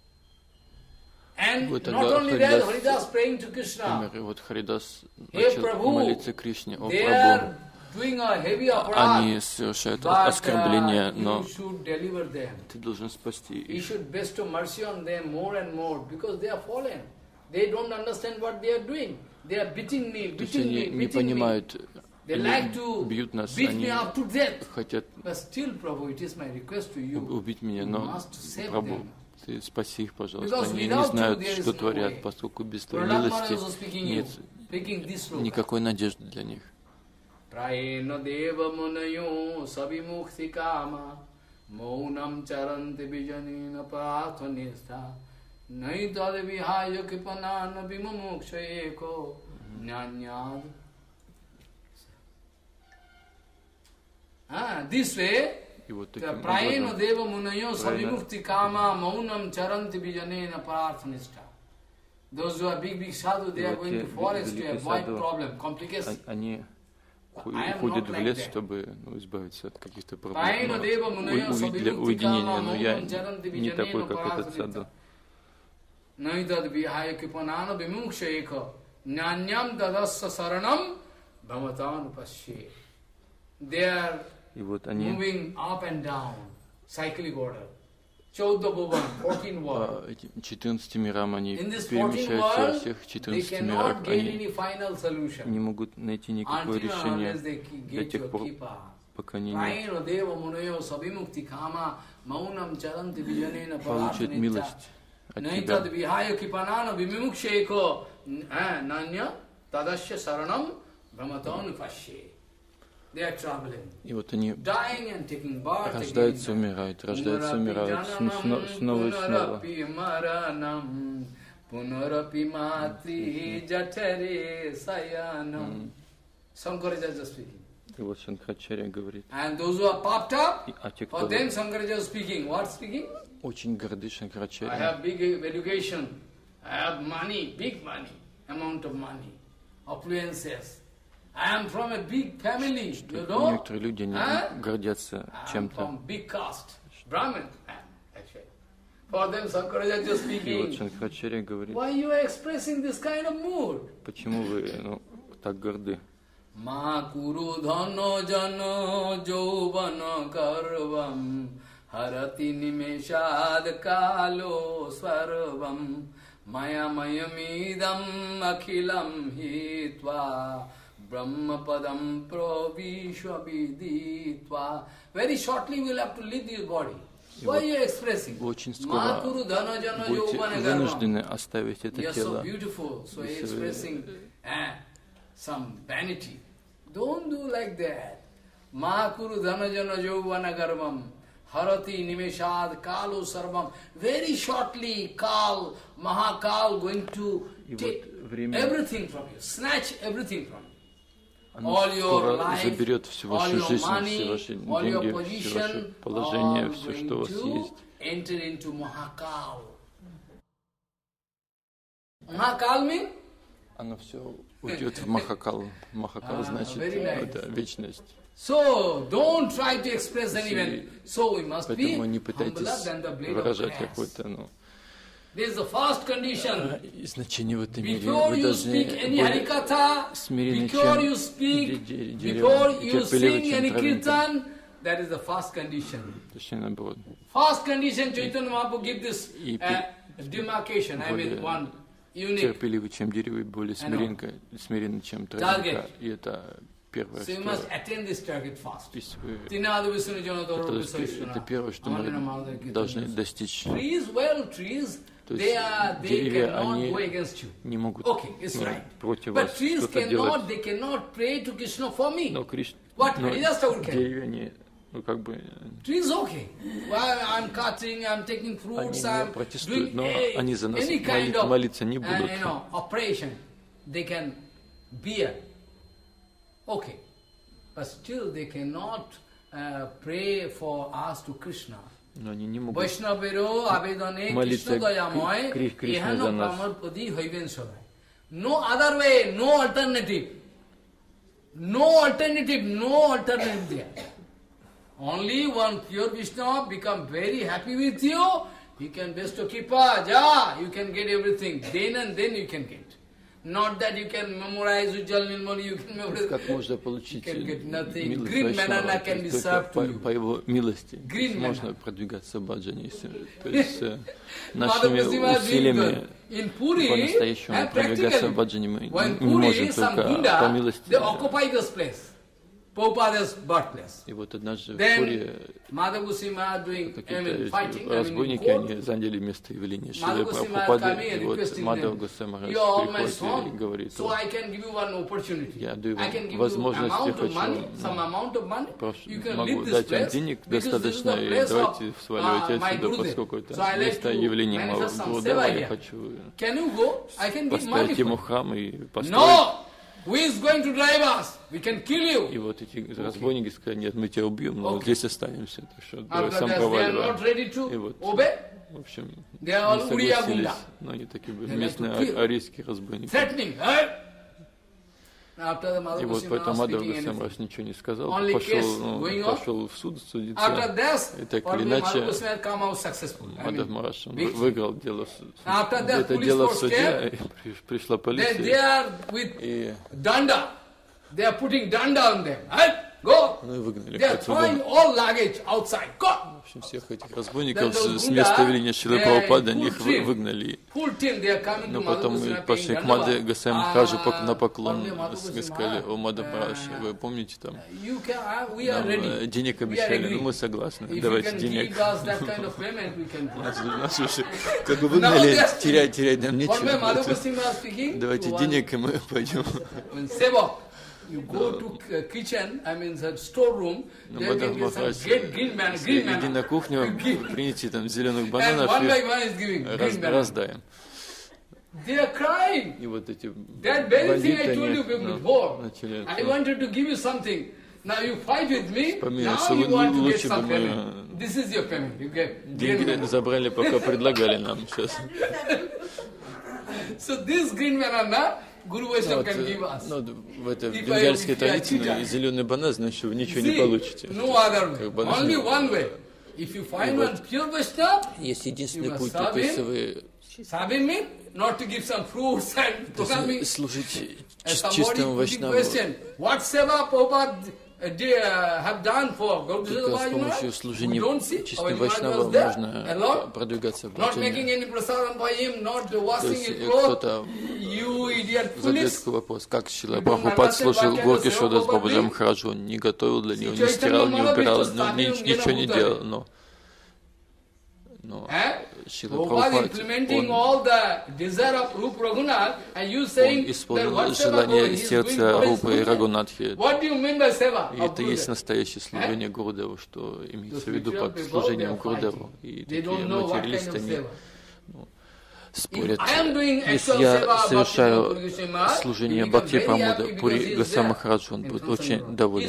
And not only that, Haridas praying to Krishna. Hey Prabhu, they are doing a heavy Они совершают оскорбления, но you should deliver them. Ты должен спасти You их. should bestow mercy on them more and more, because they are fallen. They don't understand what they are doing. They are beating me, beating me, не beating me. понимают, They like to бьют нас, beat они me up to death. хотят But still, Prabhu, it is my request to you. убить меня, You но, must save Прабху, them. ты спаси их, пожалуйста. Because Они не without знают, you there is что no творят, way. поскольку без твоей Prahlad Maharaj милости was speaking this sloka. никакой надежды для них. Prayena deva munayo sabimukti kama maunam charanti bijanina prathanistha naitad vihaya kipanana vimuksha eko nyanyad. This way, prayena deva munayo sabimukti kama maunam charanti bijanina prathanistha. Those who are big sadhu, they are going to forest to avoid problem, complications. Уходят в лес, чтобы избавиться от каких-то проблем, для уединения, но я не такой, как этот саду. И вот они 14 мирам, они перемещаются во всех 14 мирах, они не могут найти никакое решение до тех пор, пока они не получат милость от тебя. И вот они рождаются, умирают, снова и снова. И вот Шанкарачарья говорит. А те, кто очень горды Шанкарачарья, I am from a big family, you know? Некоторые люди не гордятся чем-то. From big caste, Brahmin, actually. For them, Sankaracharya speaking. И вот Шанкарачарья говорит, why you are expressing this kind of mood? Почему вы так горды? Ma kuru dhano jano jovana karvam harati nimeshad kalo svarvam maya mayamidam akhilam hitva Brahmapadam pravishvaviditva. Very shortly we will have to leave this body. Why are you expressing? Очень скоро будете вынуждены оставить это тело. So beautiful, so expressing some vanity. Don't do like that. Mahakuru dhanajana jovana garbam. Harati nimeshad kalu sarvam. Very shortly, Kal, Mahakal going to take everything from you, snatch everything from you. All your life, all your money, all your position, all going to enter into Mahakal. Mahakal means? Оно все уйдет в Махакал. Махакал значит это вечность. So don't try to express an event. So we must be humbler than the blade of grass. This is the first condition. Значение в этом мире. Before you speak any harikatha, before you speak, before you sing any kirtan, that is the first condition. First condition, Chaitanya Mahaprabhu give this demarcation. I mean one unique. Терпеливый, чем дерево, и более смиренный, чем травинка. И это первое, so you must attain this target fast. Это первое, что мы должны достичь. Trees, they cannot go against you. Не могут против вас что-то делать. But trees cannot pray to Krishna for me. Но деревья, они, как бы... Trees okay. Well, I'm cutting, I'm taking fruits, I'm doing они за нас any kind of молиться не будут. Operation. They can bear. Okay, but still they cannot pray for us to Krishna. Но они не могут молиться Кришне за нас. No other way, no alternative. No alternative there. Only one pure Vishnu become very happy with you. He can bestow Kripa, ja, you can get everything. Then and then you can get. Not that you can memorize Ujjal Nilmani, you can memorize. Как можно получить милость Green banana can be served to you. По его милости можно продвигаться в баджане. То есть нашими усилиями по-настоящему продвигаться в баджане мы не можем, только по милости. Prabhupada's birthplace. И вот однажды в Пури какие-то разбойники, они заняли место явления Шрилы Прабхупады, и вот Мадхава Госвами Махарадж приходит и говорит: я даю вам возможность, я хочу, могу дать вам денег достаточно, и давайте сваливайте отсюда, поскольку это место явления моего Гурудева, я хочу поставить ему храм и построить. Who is going to drive us? We can kill you. И вот эти разбойники сказали: нет, мы тебя убьем, но здесь останемся. Так что давай сам проваливай. И вот, в общем, не согласились, но они такие были местные арийские разбойники. И вот поэтому Мадхава Госвами Махарадж ничего не сказал, пошел в суд судиться. И так или иначе, Мадхава Махарадж выиграл дело, это дело в суде, и пришла полиция, и ну и выгнали отсюда. В общем, всех этих разбойников с места явления Шрилы Прабхупады, они их выгнали. Но потом мы пошли к Мадхаве Госвами Махараджу на поклон, сказали: о, Мадхава Махарадж, вы помните, там нам денег обещали? Ну, мы согласны, давайте денег. Нас уже как бы выгнали, терять нам нечего. Давайте денег, и мы пойдем. You go to kitchen, I mean the storeroom, there can get some green banana. Иди на кухню, принеси там зеленых бананов и раздаем. They are crying. И вот эти that very thing I told you before. I wanted to give you something. Now you fight with me. Now you want to get some payment. This is your payment. You get. Деньги забрали, пока предлагали нам сейчас. So this green banana, Guru Vaishnava can give us. В этой бенгальской традиции зеленый банан, значит, вы ничего не получите. No other way. Only one way. If you find one pure Vaishnava, есть единственный путь, только если вы not to give some fruits and служить чистому Вайшнаву. What seva Prabhupada have done for Gaudija С помощью служения чистым Вайшнавам можно продвигаться в бхактиве. То есть кто-то задает такой вопрос: как Шрила Прабхупад служил Горки Шодас Бабаджи Махараджу, он не готовил для него, не стирал, не убирал, ничего не делал, но Шрила Прабхупад, он исполнил желание сердца Рупы и Рагунатхи. И это есть настоящее служение Гурудеву, что имеется в виду под служением Гурудеву. И такие материалисты, они спорят. Если я совершаю служение Бхакти Прамода Пури Госвами Махараджу, он будет очень доволен.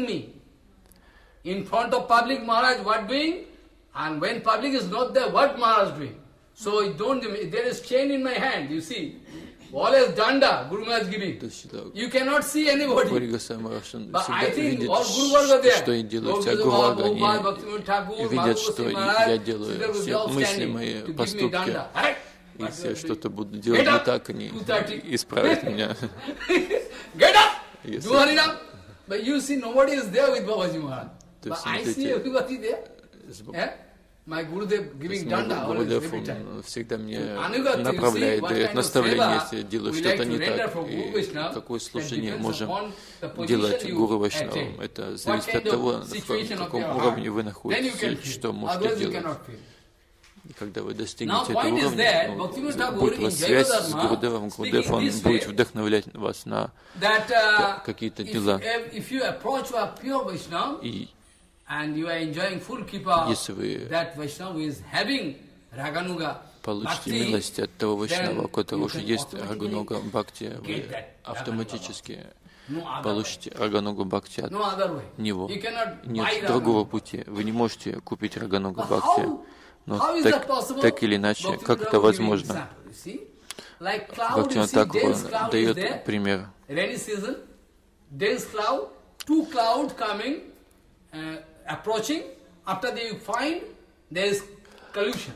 In front of public, Maharaj, what doing? And when public is not there, what Maharaj doing? So there is chain in my hand, you see. Always danda, Guru Maharaj giving. You cannot see anybody. But I think all Guru Varga there. Что я делаю, вся Гуру Варга, они видят, что я делаю все мысли мои, поступки. Если я что-то буду делать не так, они исправят меня. Get up! Do Harinam! But you see, nobody is there with Babaji Maharaj. But I see everybody there. Yeah? My Gurudev giving danda always every time. Всегда мне направляет, дает наставление, если я делаю что-то не так. И какое служение можем делать Гуру Вайшнавам. Это зависит от того, на каком уровне вы находитесь, что можете делать. И когда вы достигнете этого уровня, будет у вас связь с Гурудевом, Гурудев, он будет вдохновлять вас на какие-то дела. И если вы получите милость от того Вайшнава, у которого уже есть Рагануга Бхакти, вы автоматически получите Раганугу Бхакти от него. Нет другого пути. Вы не можете купить Раганугу Бхакти. Но так или иначе, как это возможно? Бхактивinoда Тхакур дает пример. Approaching, after they find there is collusion.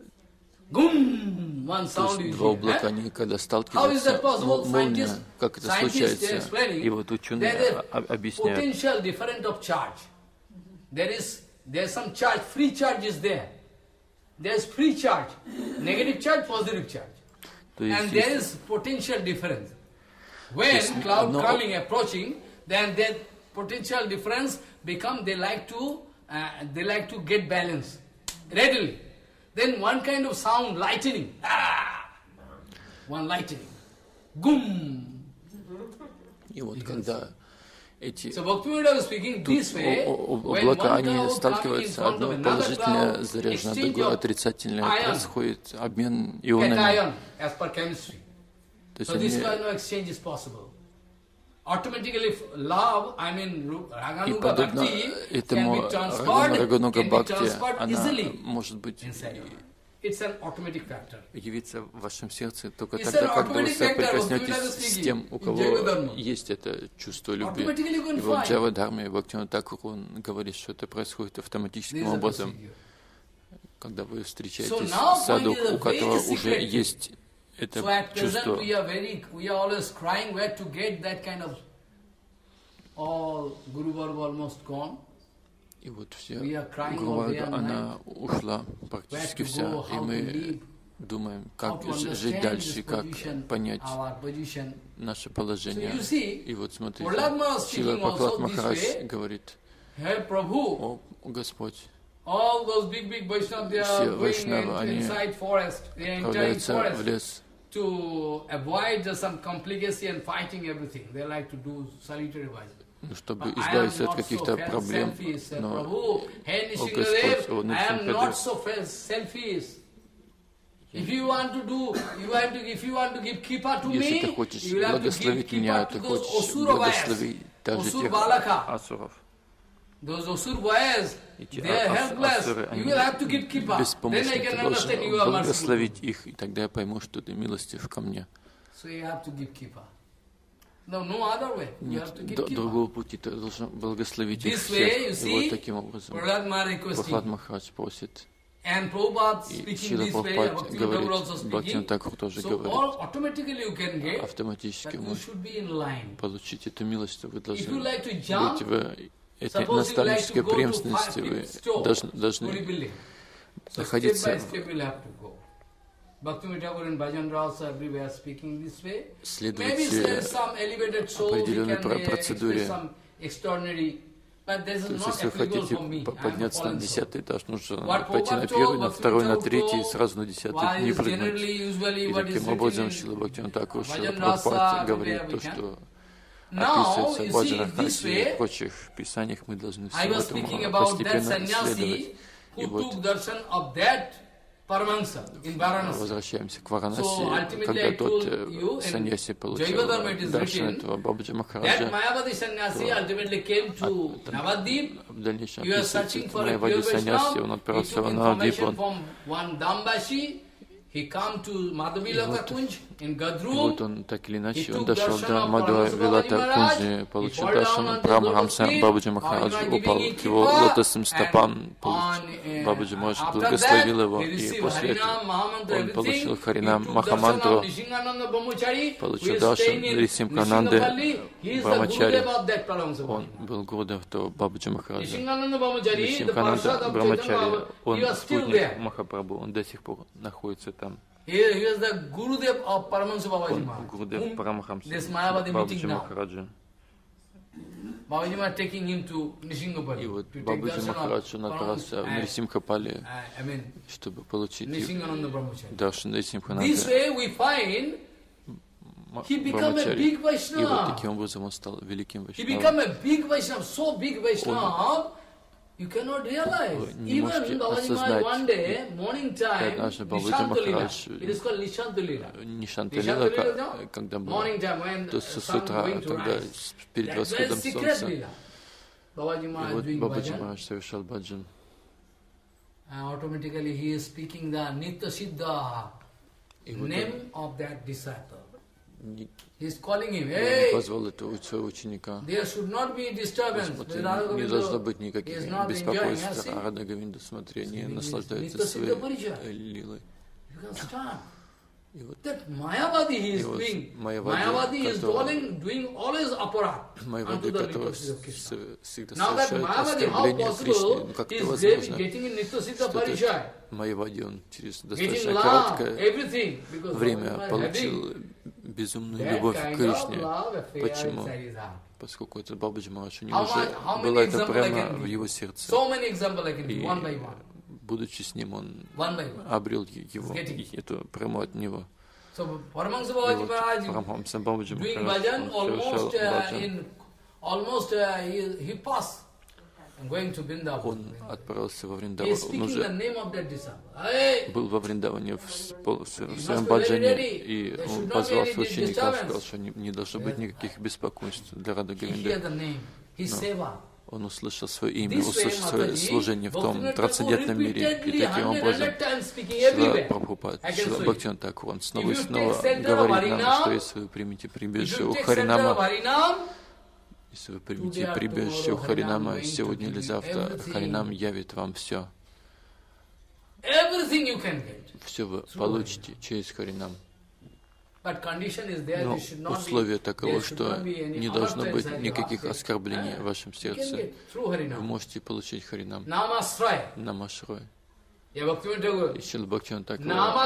Gum, one sound you два облака, они когда сталкиваются, молния, как это случается. И вот ученые объясняют. Potential different of charge. There is some charge, free charge is there. There is free charge, negative charge, positive charge. And there is potential difference. When cloud coming, approaching, then that potential difference become, they like to get balance readily. Then one kind of sound, lightning, one lightning, gum. И вот когда эти облака, они сталкиваются, одно положительное заряжено, другое отрицательное, происходит обмен ионами. То есть они... И подобно этому Рагануга Бхакти, она может быть явиться в вашем сердце только тогда, когда вы соприкоснетесь с тем, у кого есть это чувство любви. И вот Джава Дхарме, Бхактивinoda Тхакур, он говорит, что это происходит автоматическим образом, когда вы встречаетесь с саду, у которого уже есть это чувство. И вот вся Гуру Варга, она ушла практически вся, и мы думаем, как жить дальше, как понять наше положение. И вот смотрите, Шрила Прабхупад Махарадж говорит: «О Господь, все вайшнавы, они отправляются в лес, чтобы избавиться от каких-то проблем, но, о Господь, о если ты хочешь благословить меня, ты хочешь благословить даже тех асуров. Эти асуры, они беспомощны, ты должен благословить их, и тогда я пойму, что ты милостив ко мне. Нет другого пути, ты должен благословить их всех. И вот таким образом Прахлад Махарадж просит. И Шрила Прабхупад говорит, Бхактивinoда Тхакур тоже говорит, автоматически вы получите эту милость, вы должны быть в этой наставнической преемственности, вы должны находиться следовать определенной процедуре. То есть, если вы хотите подняться на 10-й этаж, нужно пойти на первый, на второй, на третий, и сразу на 10-й не прыгнуть. И таким образом Шрила Бхактивинода Тхакур Шрила Прабхупад говорит то, что описывается в Баджан-расе и в прочих писаниях, мы должны всему этому постепенно следовать. И вот возвращаемся к Варанаси, когда тот саньяси получил даршан этого Бабаджи Махараджа, в дальнейшем описывается, Майявади саньяси, он отправился в Навадвип, и вот он, так или иначе, он дошел до Мадхва-Вилата Кунджи, получил даршан Парамахамса Бабаджи Махараджа, упал к его лотосным стопам, Бабаджи Махарадж благословил его, и после этого он получил Харинам Махамантру, получил даршан Рисимхананды Брамачари. Он был гордым того Бабаджи Махараджа. Рисимхананда Брамачари, он спутник Махапрабху, он до сих пор находится там. He is the Gurudev of Paramahansa Babaji Maharaj. This Mayavadi meeting now. Babaji Maharaj taking him to Nisingapali. И вот Бабаджи Махарадж отправился в Нрисимхапали, чтобы получить даршан Нрисимхананды. This way we find he became a big Vaishnava. И вот таким образом он стал великим Vaishnava. He became a big Vaishnava, so big Vaishnava. You cannot realize. Even Babaji Maharaj one day, morning time, Nishantulila. It is called Nishantulila. Нишанталила, когда было то с утра, когда перед восходом солнца. И вот Бабаджи Махарадж совершал баджан. Automatically he is speaking the Nitya Siddha name of that disciple. He is calling him, hey, there should not be disturbance. Не должно быть никаких беспокойств. Рада Говинда, смотри, они наслаждаются своей лилой. И вот Mayavadi he is doing. Mayavadi is doing always aparat. Майявади, который всегда Now that совершает Mayavadi, how оскорбление possible Кришне, he как-то is возможно, getting in Nitya Siddha что Parishai? Майявади, он через Getting достаточно love, короткое everything. время получил безумную любовь к Кришне. Почему? Поскольку это Бабаджи Махарадж, у него уже было это прямо в его сердце. И будучи с ним, он обрел его, эту прямо от него. Парамахамса Бабаджи Махарадж, он совершал баджан. Он отправился во Вриндаван, он уже был во Вриндаване в своем баджане, и он позвал своих учеников, сказал, что не должно быть никаких беспокойств для Рады Говинды. Он услышал свое имя, услышал свое служение в том трансцендентном мире, и таким образом Шрила Прабхупад, Шрила Бхактивинода Тхакур, он снова и снова говорит нам, что если вы примете прибежище у Харинама, если вы примете прибежище у Харинама сегодня или завтра, Харинам явит вам все. Все вы получите через Харинам. Но условие таково, что не должно быть никаких оскорблений в вашем сердце. Вы можете получить Харинам. Намашрой. И Шрила Бхактивинода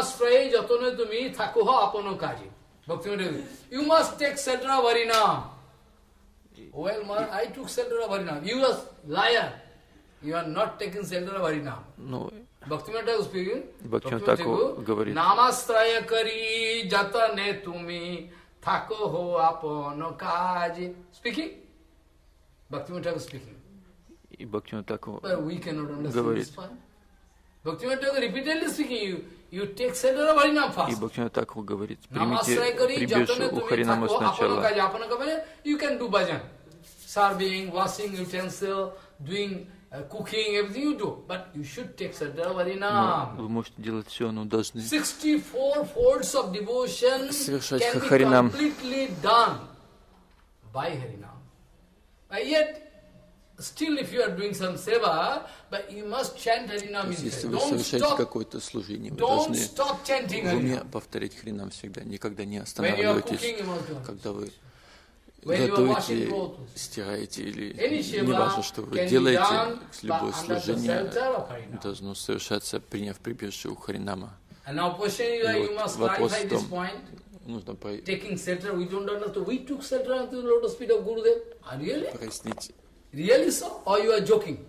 Тхакур. You must take shelter of Harinam. Well, I took shelter of Harinam. You are liar. You are not taking shelter of Harinam. Bhaktivinoda speaking. Bhaktivinoda говорит. Namastraya kari jatane tumi thako ho apono kaji. Speaking. Bhaktivinoda speaking. И Bhaktivinoda we cannot understand говорит. this one. Bhaktivinoda repeatedly speaking. You take shelter of Harinam first. И Бхактивинода Тхакур говорит, примите прибежище у Харинама сначала. You can do bhajan. Serving, washing utensil, doing cooking, everything you do. But you should take shelter of Harinam. Вы можете делать все, но должны 64 folds of devotion совершать can be Харинам. completely done by Harinam. Yet, still, if you are doing some seva, but you must chant Harinam inside. Если вы совершаете какое-то служение, вы должны в уме повторять Харинам всегда. Никогда не останавливайтесь, когда вы готовите, стираете или не важно, что вы делаете, любое служение должно совершаться, приняв прибежище у Харинама. И вот вопрос в том, нужно прояснить Really so? Or you are joking?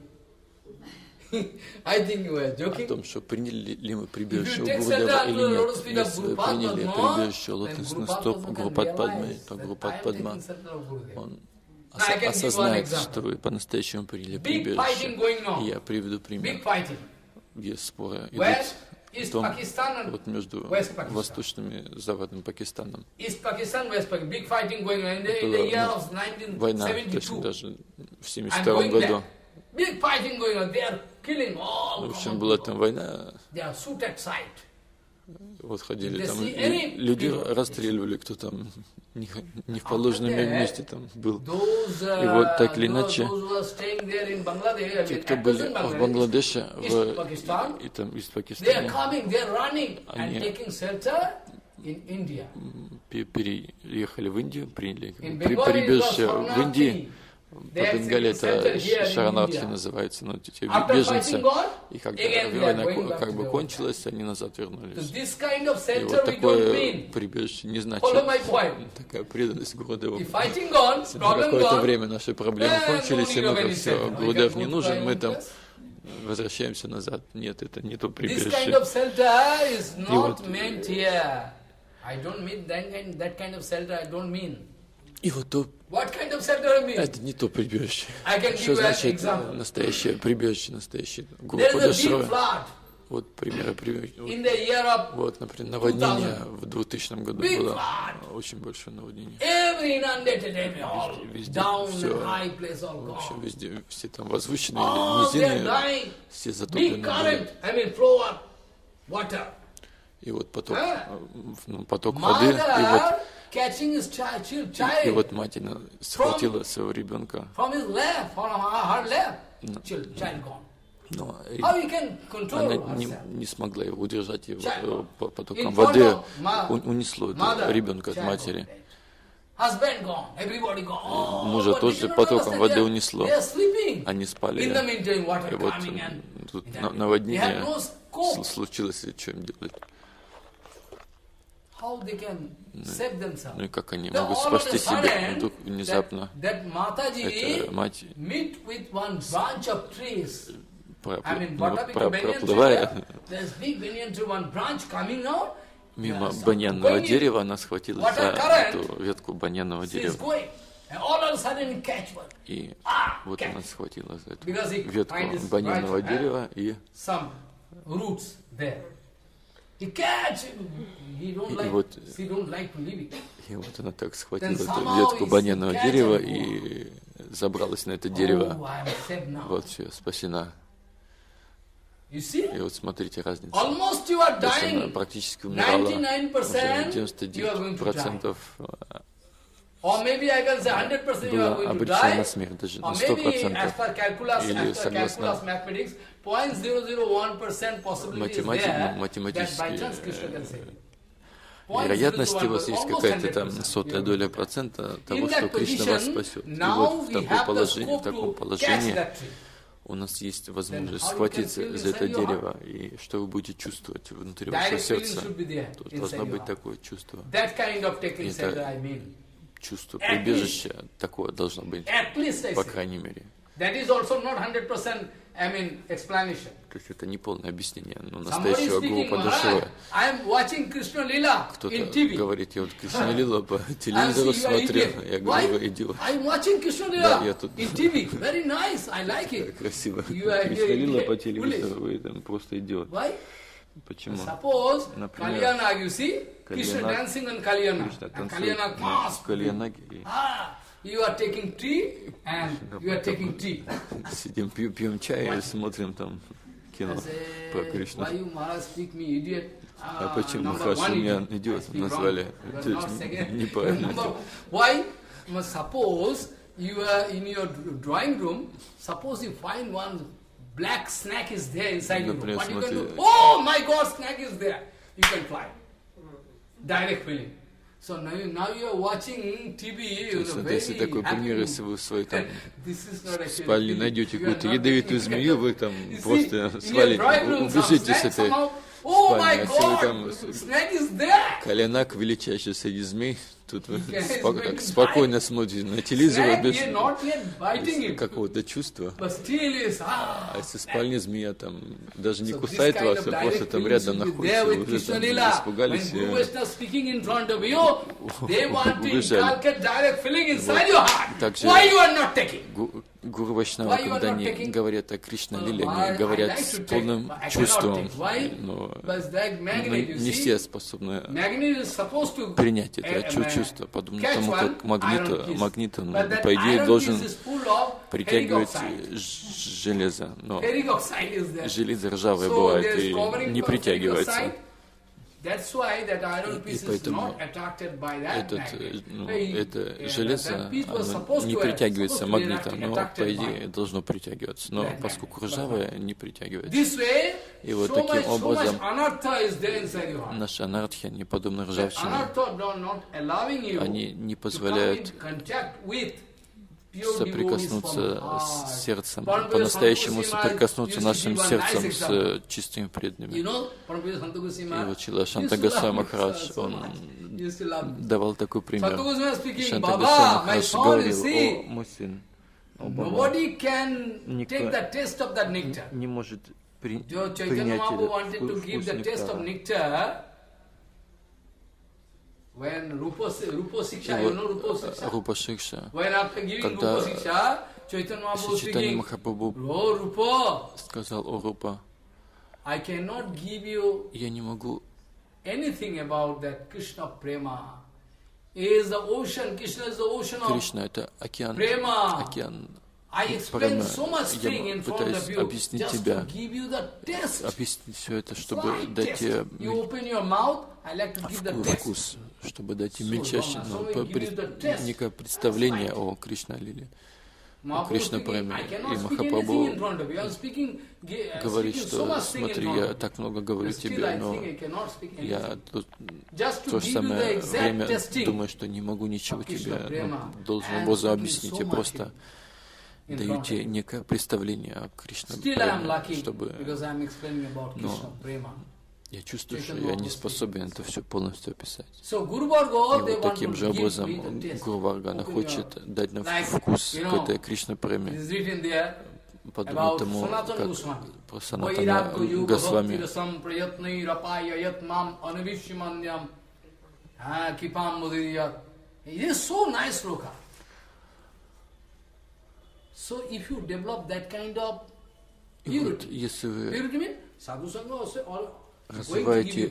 I think you are joking. О том, что приняли ли мы прибежище у Гурудева или нет. Если вы приняли прибежище лотосных стоп Гурупад Падмы, то Гурупад Падма, он осознает, что вы по-настоящему приняли прибежище. И я приведу пример. Есть споры идут в том, вот между Восточным и Западным Пакистаном. Война, точно даже в 1972 году. В общем, была там война. Вот ходили там, люди расстреливали, кто там не в положенном месте там был. И вот так или иначе, те, кто были в Бангладеше и там из Пакистана, они переехали в Индию, приняли прибежище в Индии. По Бенгале это Шаранартхи называется, но эти беженцы. И когда война как бы кончилась, они назад вернулись. И вот такое прибежище не значит такая преданность Гурудеву. На какое-то время наши проблемы кончились, и мы все, Гурудев не нужен, мы там возвращаемся назад. Нет, это не то прибежище. И вот то, это не то прибежище. Что значит настоящее прибежище, настоящее? Вот примеры прибежища. Вот, например, наводнение в 2000 году было очень большое наводнение. Везде все, в общем, везде все там возвышенные низины, все затоплены. И вот поток воды, и вот мать схватила своего ребенка. Но она не смогла его удержать, его потоком воды унесло ребенка от матери. Мужа тоже потоком воды унесло. Они спали. И вот тут наводнение случилось, и что им делать? Ну и как они могут спасти себя? Вдруг внезапно эта мать, проплывая мимо баньянного дерева, она схватилась за эту ветку баньянного дерева. И вот она схватила за эту ветку баньянного дерева и вот она так схватила эту ветку баньянного дерева и забралась на это дерево. Вот все, спасена. И вот смотрите разницу. То есть она практически умирала, уже 99% была обречена на смерть, даже на 100%. Или согласно математически вероятности, у вас есть какая-то там 100-я доля процента того, что Кришна вас спасет. И вот в таком положении у нас есть возможность схватиться за это дерево, и что вы будете чувствовать внутри вашего сердца. Тут должно быть такое чувство. Это чувство прибежища, такое должно быть, по крайней мере. То есть это не полное объяснение, но настоящего Гурупада Шивы. Кто-то говорит, я вот Кришна Лила по телевизору смотрю, я говорю, вы идиот. Да, я тут красиво. Кришна Лила по телевизору, вы там просто идиот. Почему? Например, Кришна танцует на Кальянаге. You are taking tea and you are taking tea. Сидим, пьем чай и смотрим там кино про Кришну. А почему Махараджи меня идиотом назвали? Это неправильно. Why? Suppose you are in your drawing room. Suppose you find one black snake is there inside your room. What you can do? Oh my God, snake is there. You can fly. Direct feeling. So now you are watching TV. Если такой пример, если вы в своей там спальне найдете какую-то ядовитую змею, вы там просто свалите, убежите с этой спальни. Если вы там Кальянак, величайший среди змей, Тут вы как спокойно смотрите на телевизор без какого-то чувства. А если спальня змея там даже не кусает вас, а просто там рядом находится, вы уже там испугались и убежали. Также Гуру Вайшнава, когда они говорят о Кришна-лиле, они говорят с полным чувством, но не все способны принять это чувство, подобно тому, как магнит, он, по идее, должен притягивать железо, но железо ржавое бывает и не притягивается. И поэтому это железо оно не притягивается магнитом, но, по идее, должно притягиваться. Но поскольку ржавое, не притягивается. И вот таким образом наши анархи, они подобны ржавчине. Они не позволяют соприкоснуться с сердцем, по-настоящему соприкоснуться нашим сердцем с чистыми преданными. И вот Шрила Шанта Госвами Махарадж, он давал такой пример. Шанта Госвами Махарадж говорил: о, мой сын, никто не может принять этот вкус нектара. Рупа Шикша, когда Чайтанья Махапрабху сказал: о, Рупа, я не могу Кришна — это океан према. Я пытаюсь объяснить тебя, объяснить все это, чтобы дать тебе вкус, чтобы дать тебе мельчайшее, некое представление о Кришна-лиле, о Кришна-преме. И Махапрабху говорит, что смотри, я так много говорю тебе, но я тут в то же самое время думаю, что не могу ничего тебе должным образом объяснить. Я просто даю тебе некое представление о Кришна-преме, чтобы... Но я чувствую, что я не способен это все полностью описать. И вот таким же образом Гуру Варгана хочет дать нам вкус к этой Кришна-преме, подобно тому, как про Санатана Госвами. И вот если вы развиваете,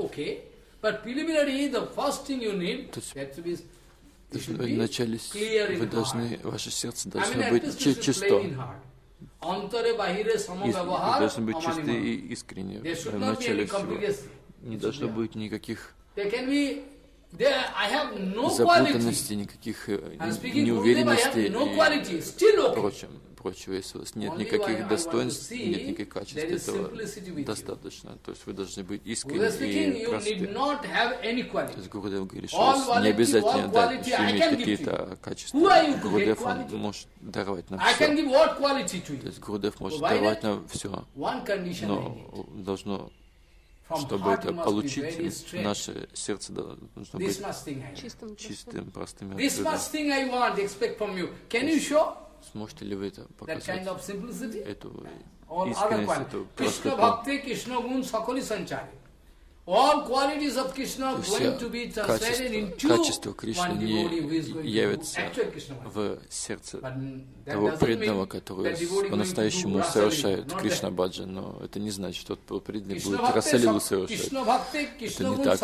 вначале вы должны, ваше сердце должно быть чисто. Вы должны быть чисты и искренни в начале всего. Не должно быть никаких запутанностей, никаких неуверенностей и прочего. Если у вас нет никаких достоинств, нет никаких качеств, этого достаточно. То есть вы должны быть искренни и просты. То есть Гурудев говорит, что не обязательно иметь какие-то качества. Гурудев, он может даровать нам все. То есть Гурудев может даровать нам все, но должно, чтобы это получить, наше сердце должно быть чистым, простым и открытым. Сможете ли вы это показать? Эту искренность, эту простоту? Все качества Кришны не явятся в сердце того преданного, который по-настоящему совершает Кришна Баджан, но это не значит, что тот преданный будет Расалилу совершать. Это не так.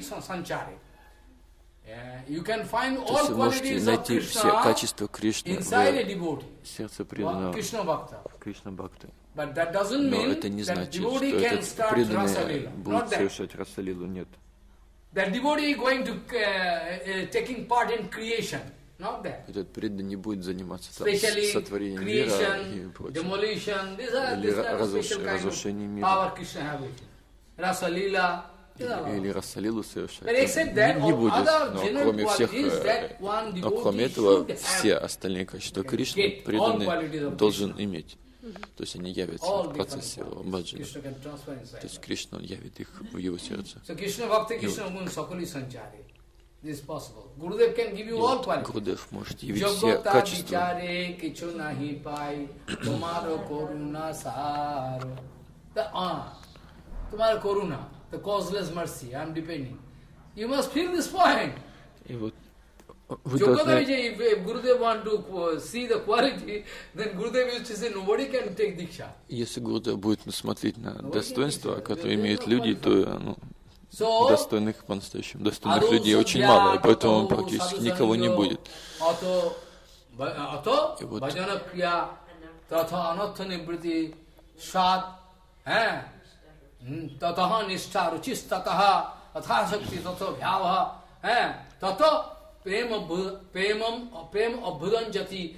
То есть вы можете найти все качества Кришны в сердце преданного Кришна Бхакты. Но это не значит, что этот преданный будет совершать Расалилу. Нет. Этот преданный не будет заниматься там сотворением мира и прочим, или разрушением мира, или Расалилу совершать. Не будет. Но кроме этого, все остальные качества Кришны преданный должен иметь. То есть они явятся в процессе баджана. То есть Кришна, он явит их в его сердце. This is possible. Gurudev can give you all qualities. Гурудев может явить все качества. Tomorrow Koruna, the causeless mercy, I am depending. You must feel this point. И вот вы должны... If Gurudev want to see the quality, then Gurudev used to say, nobody can take Diksha. Если Гурудев будет смотреть на достоинства, которые имеют люди, то достойных по-настоящему, достойных людей очень мало, и поэтому практически никого не будет. И вот Tataha nishtha ruchistataha athasakti tato vyavaha tato prem abhudanjati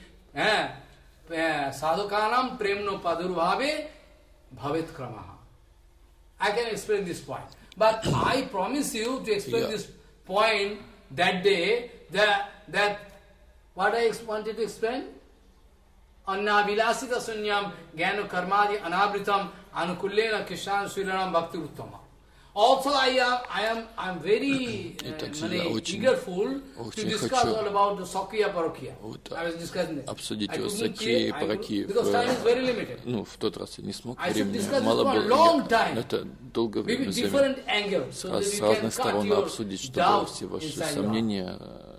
sadhukanam premno padurvave bhavet kramaha. I can explain this point. But I promise you to explain this point that day, that what I wanted to explain? Anna vilasita sunyam gyano karmadi anavritam anukullena krishan sriranam bhakti uttama. Also I am very eagerful to discuss all about the Sakya Parokya. I was discussing that. Обсудить о Сакье и Паракье. Because time is very limited. Ну, в тот раз я не смог, времени мало было. Это долгое время займет. С разных сторон обсудить, чтобы все ваши сомнения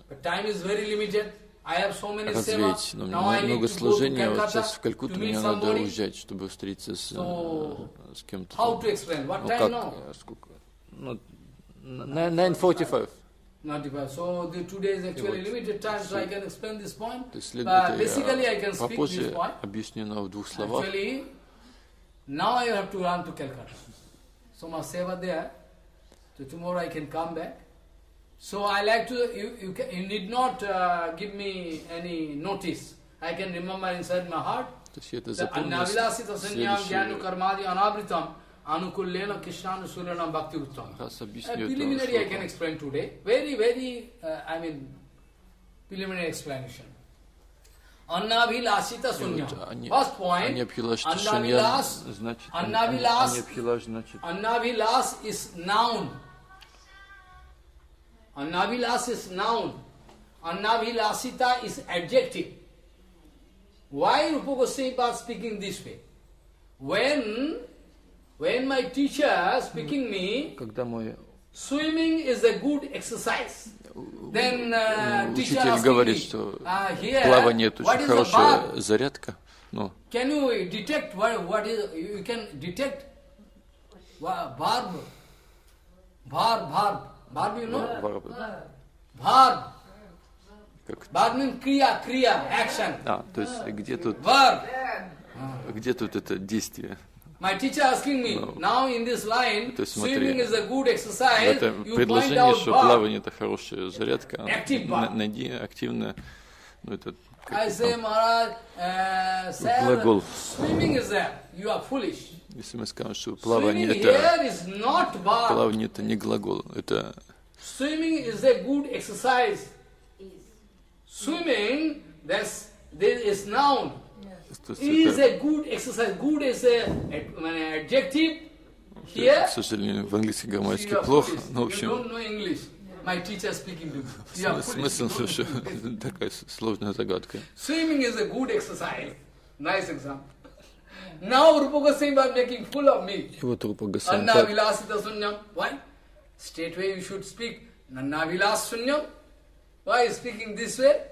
развеять. Но мне много служения, вот сейчас в Калькутту мне надо уезжать, чтобы встретиться с кем-то. Ну как, сколько? Ну, 9:45. So the 2 days actually limited time, so I can explain this point. But basically I can speak this point. Объяснено в двух словах. Actually, now I have to run to Calcutta. So my seva there. So tomorrow I can come back. So I like to, you need not give me any notice. I can remember inside my heart that Annavilasita Sanyam Gyanu Karmadi Anabritam Anukullena Krishnanu Suranam Bhakti Uttam. Preliminary I can explain today. Very, very, preliminary explanation. Annavilasita Sunyam. First point, Annavilas is noun. Annavilas is noun. Annavilasita is adjective. Why Rupa Goswami was speaking this way? When my teacher speaking me, swimming is a good exercise. Then teacher asking me, here, плавание это очень хорошая зарядка. Can you detect what is? You can detect verb. Verb, you know? Verb. Verb means kriya, action. То есть где тут это действие? My teacher asking me, now in this line, swimming is a good exercise, you point предложение, out что плавание это хорошая зарядка, найди активно, это I say, Maharaj, глагол. Swimming is there, you are foolish. Если мы скажем, что плавание это не глагол, это... Swimming is a good exercise. Swimming, this is noun. Is a good exercise. Good is an adjective. Here, к сожалению, в английском грамматике плохо, но в общем... You don't know English. My teacher speaking to me. Смысл, что такая сложная загадка. Swimming is a good exercise. Nice example. Now Rupa Goswami was making full of me. И вот Рупа Госвами Anna Vilasita Sunyam. Why? Straightway you should speak Anna Vilas Sunyam. Why speaking this way?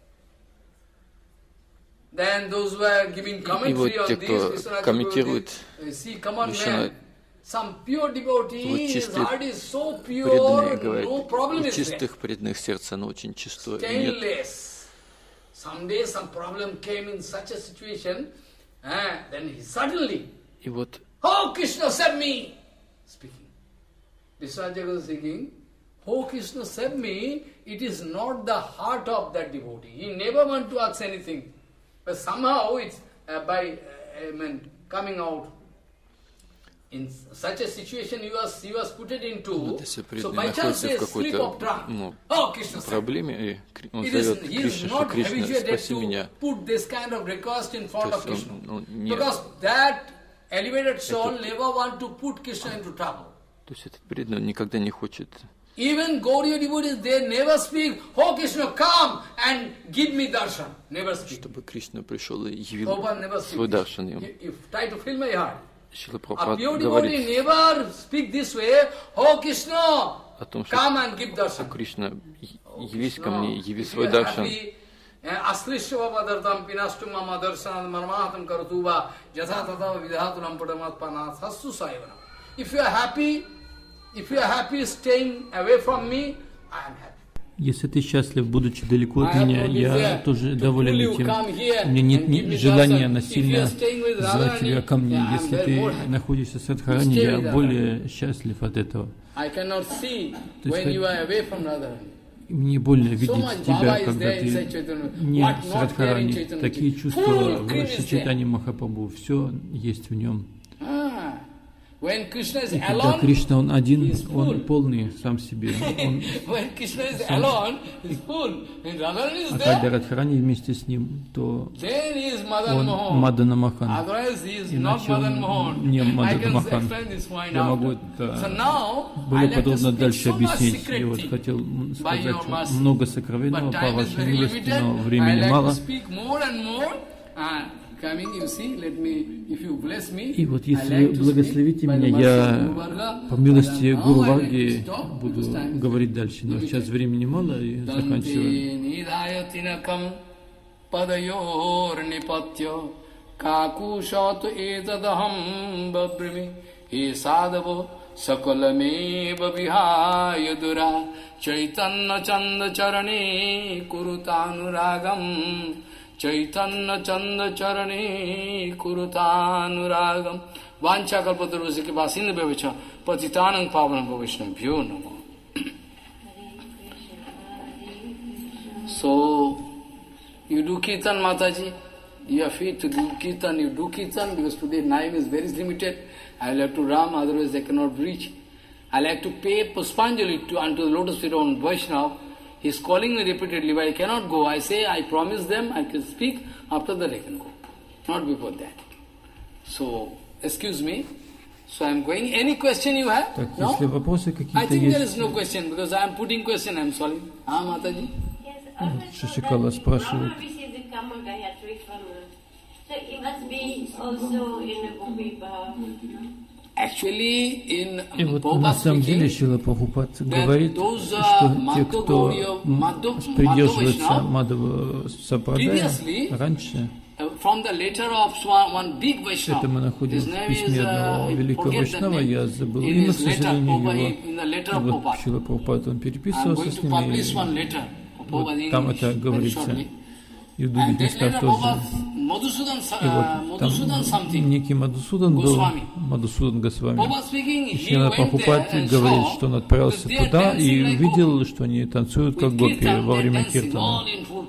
Then those who are giving commentary on this, комментирует, see, come on man, some pure devotee, his heart is so pure, no problem is there. Чистых преданных сердца, оно очень чистое. Stainless. Someday some problem came in such a situation, then he suddenly, и вот, oh Krishna save me, speaking. Vishwanath is speaking, oh Krishna save me, it is not the heart of that devotee. He never want to ask anything. But somehow it's coming out. In such a situation he was put it into. So by chance a slip of tongue. Oh Krishna проблеме, он зовет Кришну, что Кришна, спаси меня. Put this kind of request in front of Krishna. Because that elevated soul never want to put Krishna into trouble. То есть этот преданный никогда не хочет Even Gauriya devotees, they never speak, "Oh Krishna, come and give me darshan." Never speak. Чтобы Кришна пришел и явил свой даршан им. Try to fill my heart. Шрила Прабхупада говорит never speak this way, "Oh Krishna, о том, come and give darshan." что Кришна, явись ко мне, яви свой даршан. Aslishva madartam pinastum madarsanad marmatam karatuva jathatata vidhaturam padamatpanat hasu sayavana. If you are happy staying away from me, I am happy. Если ты счастлив, будучи далеко от меня, я тоже доволен этим. У меня нет желания насильно звать тебя ко мне. Если ты находишься с Радхарани, я более счастлив от этого. Мне больно видеть тебя, когда ты не с Радхарани. Такие чувства в Чайтанье Махапрабху, все есть в нем. И когда Кришна, он один, он полный сам себе. А когда Радхарани вместе с ним, то он Мадана Махан. Иначе он не Мадана Махан. Я могу это более подробно дальше объяснить. Я вот хотел сказать много сокровенного по вашей милости, но времени мало. И вот если вы благословите меня, я по милости Гуру Варги буду говорить дальше. Но сейчас времени мало и заканчиваем. Chaitanya Chanda Charani Kurutanuragam Vancha Kalpatarusya Kipasina Bevacha Patitanang Pavanam Vaishnavyo Namo. So, you do Kirtan, Mataji. You are free to do Kirtan, you do Kirtan because today time is very limited. I will have to ram, otherwise I cannot reach. I like to pay Puspanjali unto the lotus feet on Vaishnava. He is calling me repeatedly, but I cannot go. I say, I promise them, I can speak, after that I can go. Not before that. So, excuse me. So I am going. Any question you have? Так, no? Если вопросы какие-то I think есть... there is no question, because I am putting question, I am sorry. Mataji? Шишикала спрашивает. So it must be also in a Gopipa. И вот на самом деле Шрила Прабхупад говорит, что те, кто придерживается Мадхава Сампрадая, раньше, это мы находим в письме одного великого Вайшнава, я забыл имя, к сожалению, его. И вот Шрила Прабхупад, он переписывался с ними, и вот там это говорится. И в других местах тоже. И вот там некий Мадхусудан был, Мадхусудан Госвами. И Шрила Прабхупад говорит, что он отправился туда и увидел, что они танцуют как гопи во время киртана.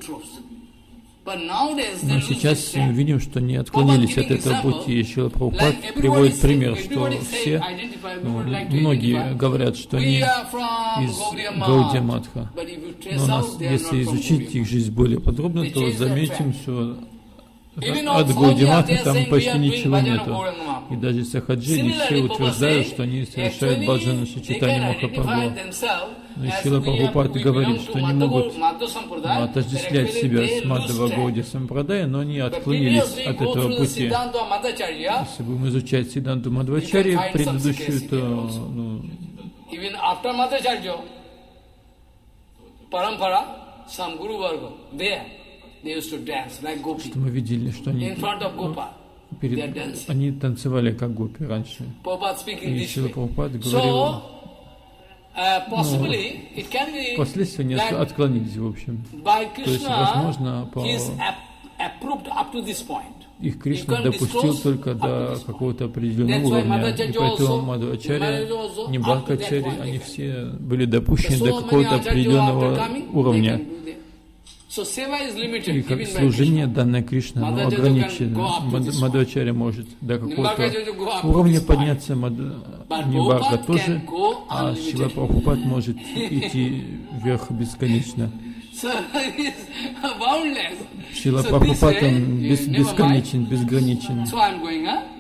Но сейчас мы видим, что они отклонились от этого пути. И Шрила Прабхупад приводит пример, что все, многие говорят, что они из Гаудия Матха. Но нас, если изучить их жизнь более подробно, то заметим, что от Гаудия Матха там почти ничего нету. И даже сахаджини все утверждают, что они совершают баджану с Чайтаньей Махапрабху. Но и Шрила Прабхупад говорит, что они могут отождествлять себя с Мадхава Гаудия Сампрадая, но они отклонились от этого пути. Если будем изучать Сиддханту Мадхвачарьи предыдущую, то что мы видели, что они танцевали как гопи раньше. И Шрила Прабхупад говорил, впоследствии они отклонились, в общем. То есть, возможно, их Кришна допустил только до какого-то определенного уровня. И поэтому Мадхвачарья, Нибхакачарьи, они все были допущены до какого-то определенного уровня. И как служение, данное Кришна, оно ограничено. Мадхвачарья может до какого-то уровня подняться, Нибхака тоже, а Шрила Прабхупад может идти вверх бесконечно. Шрила Прабхупад, он бесконечен, безграничен.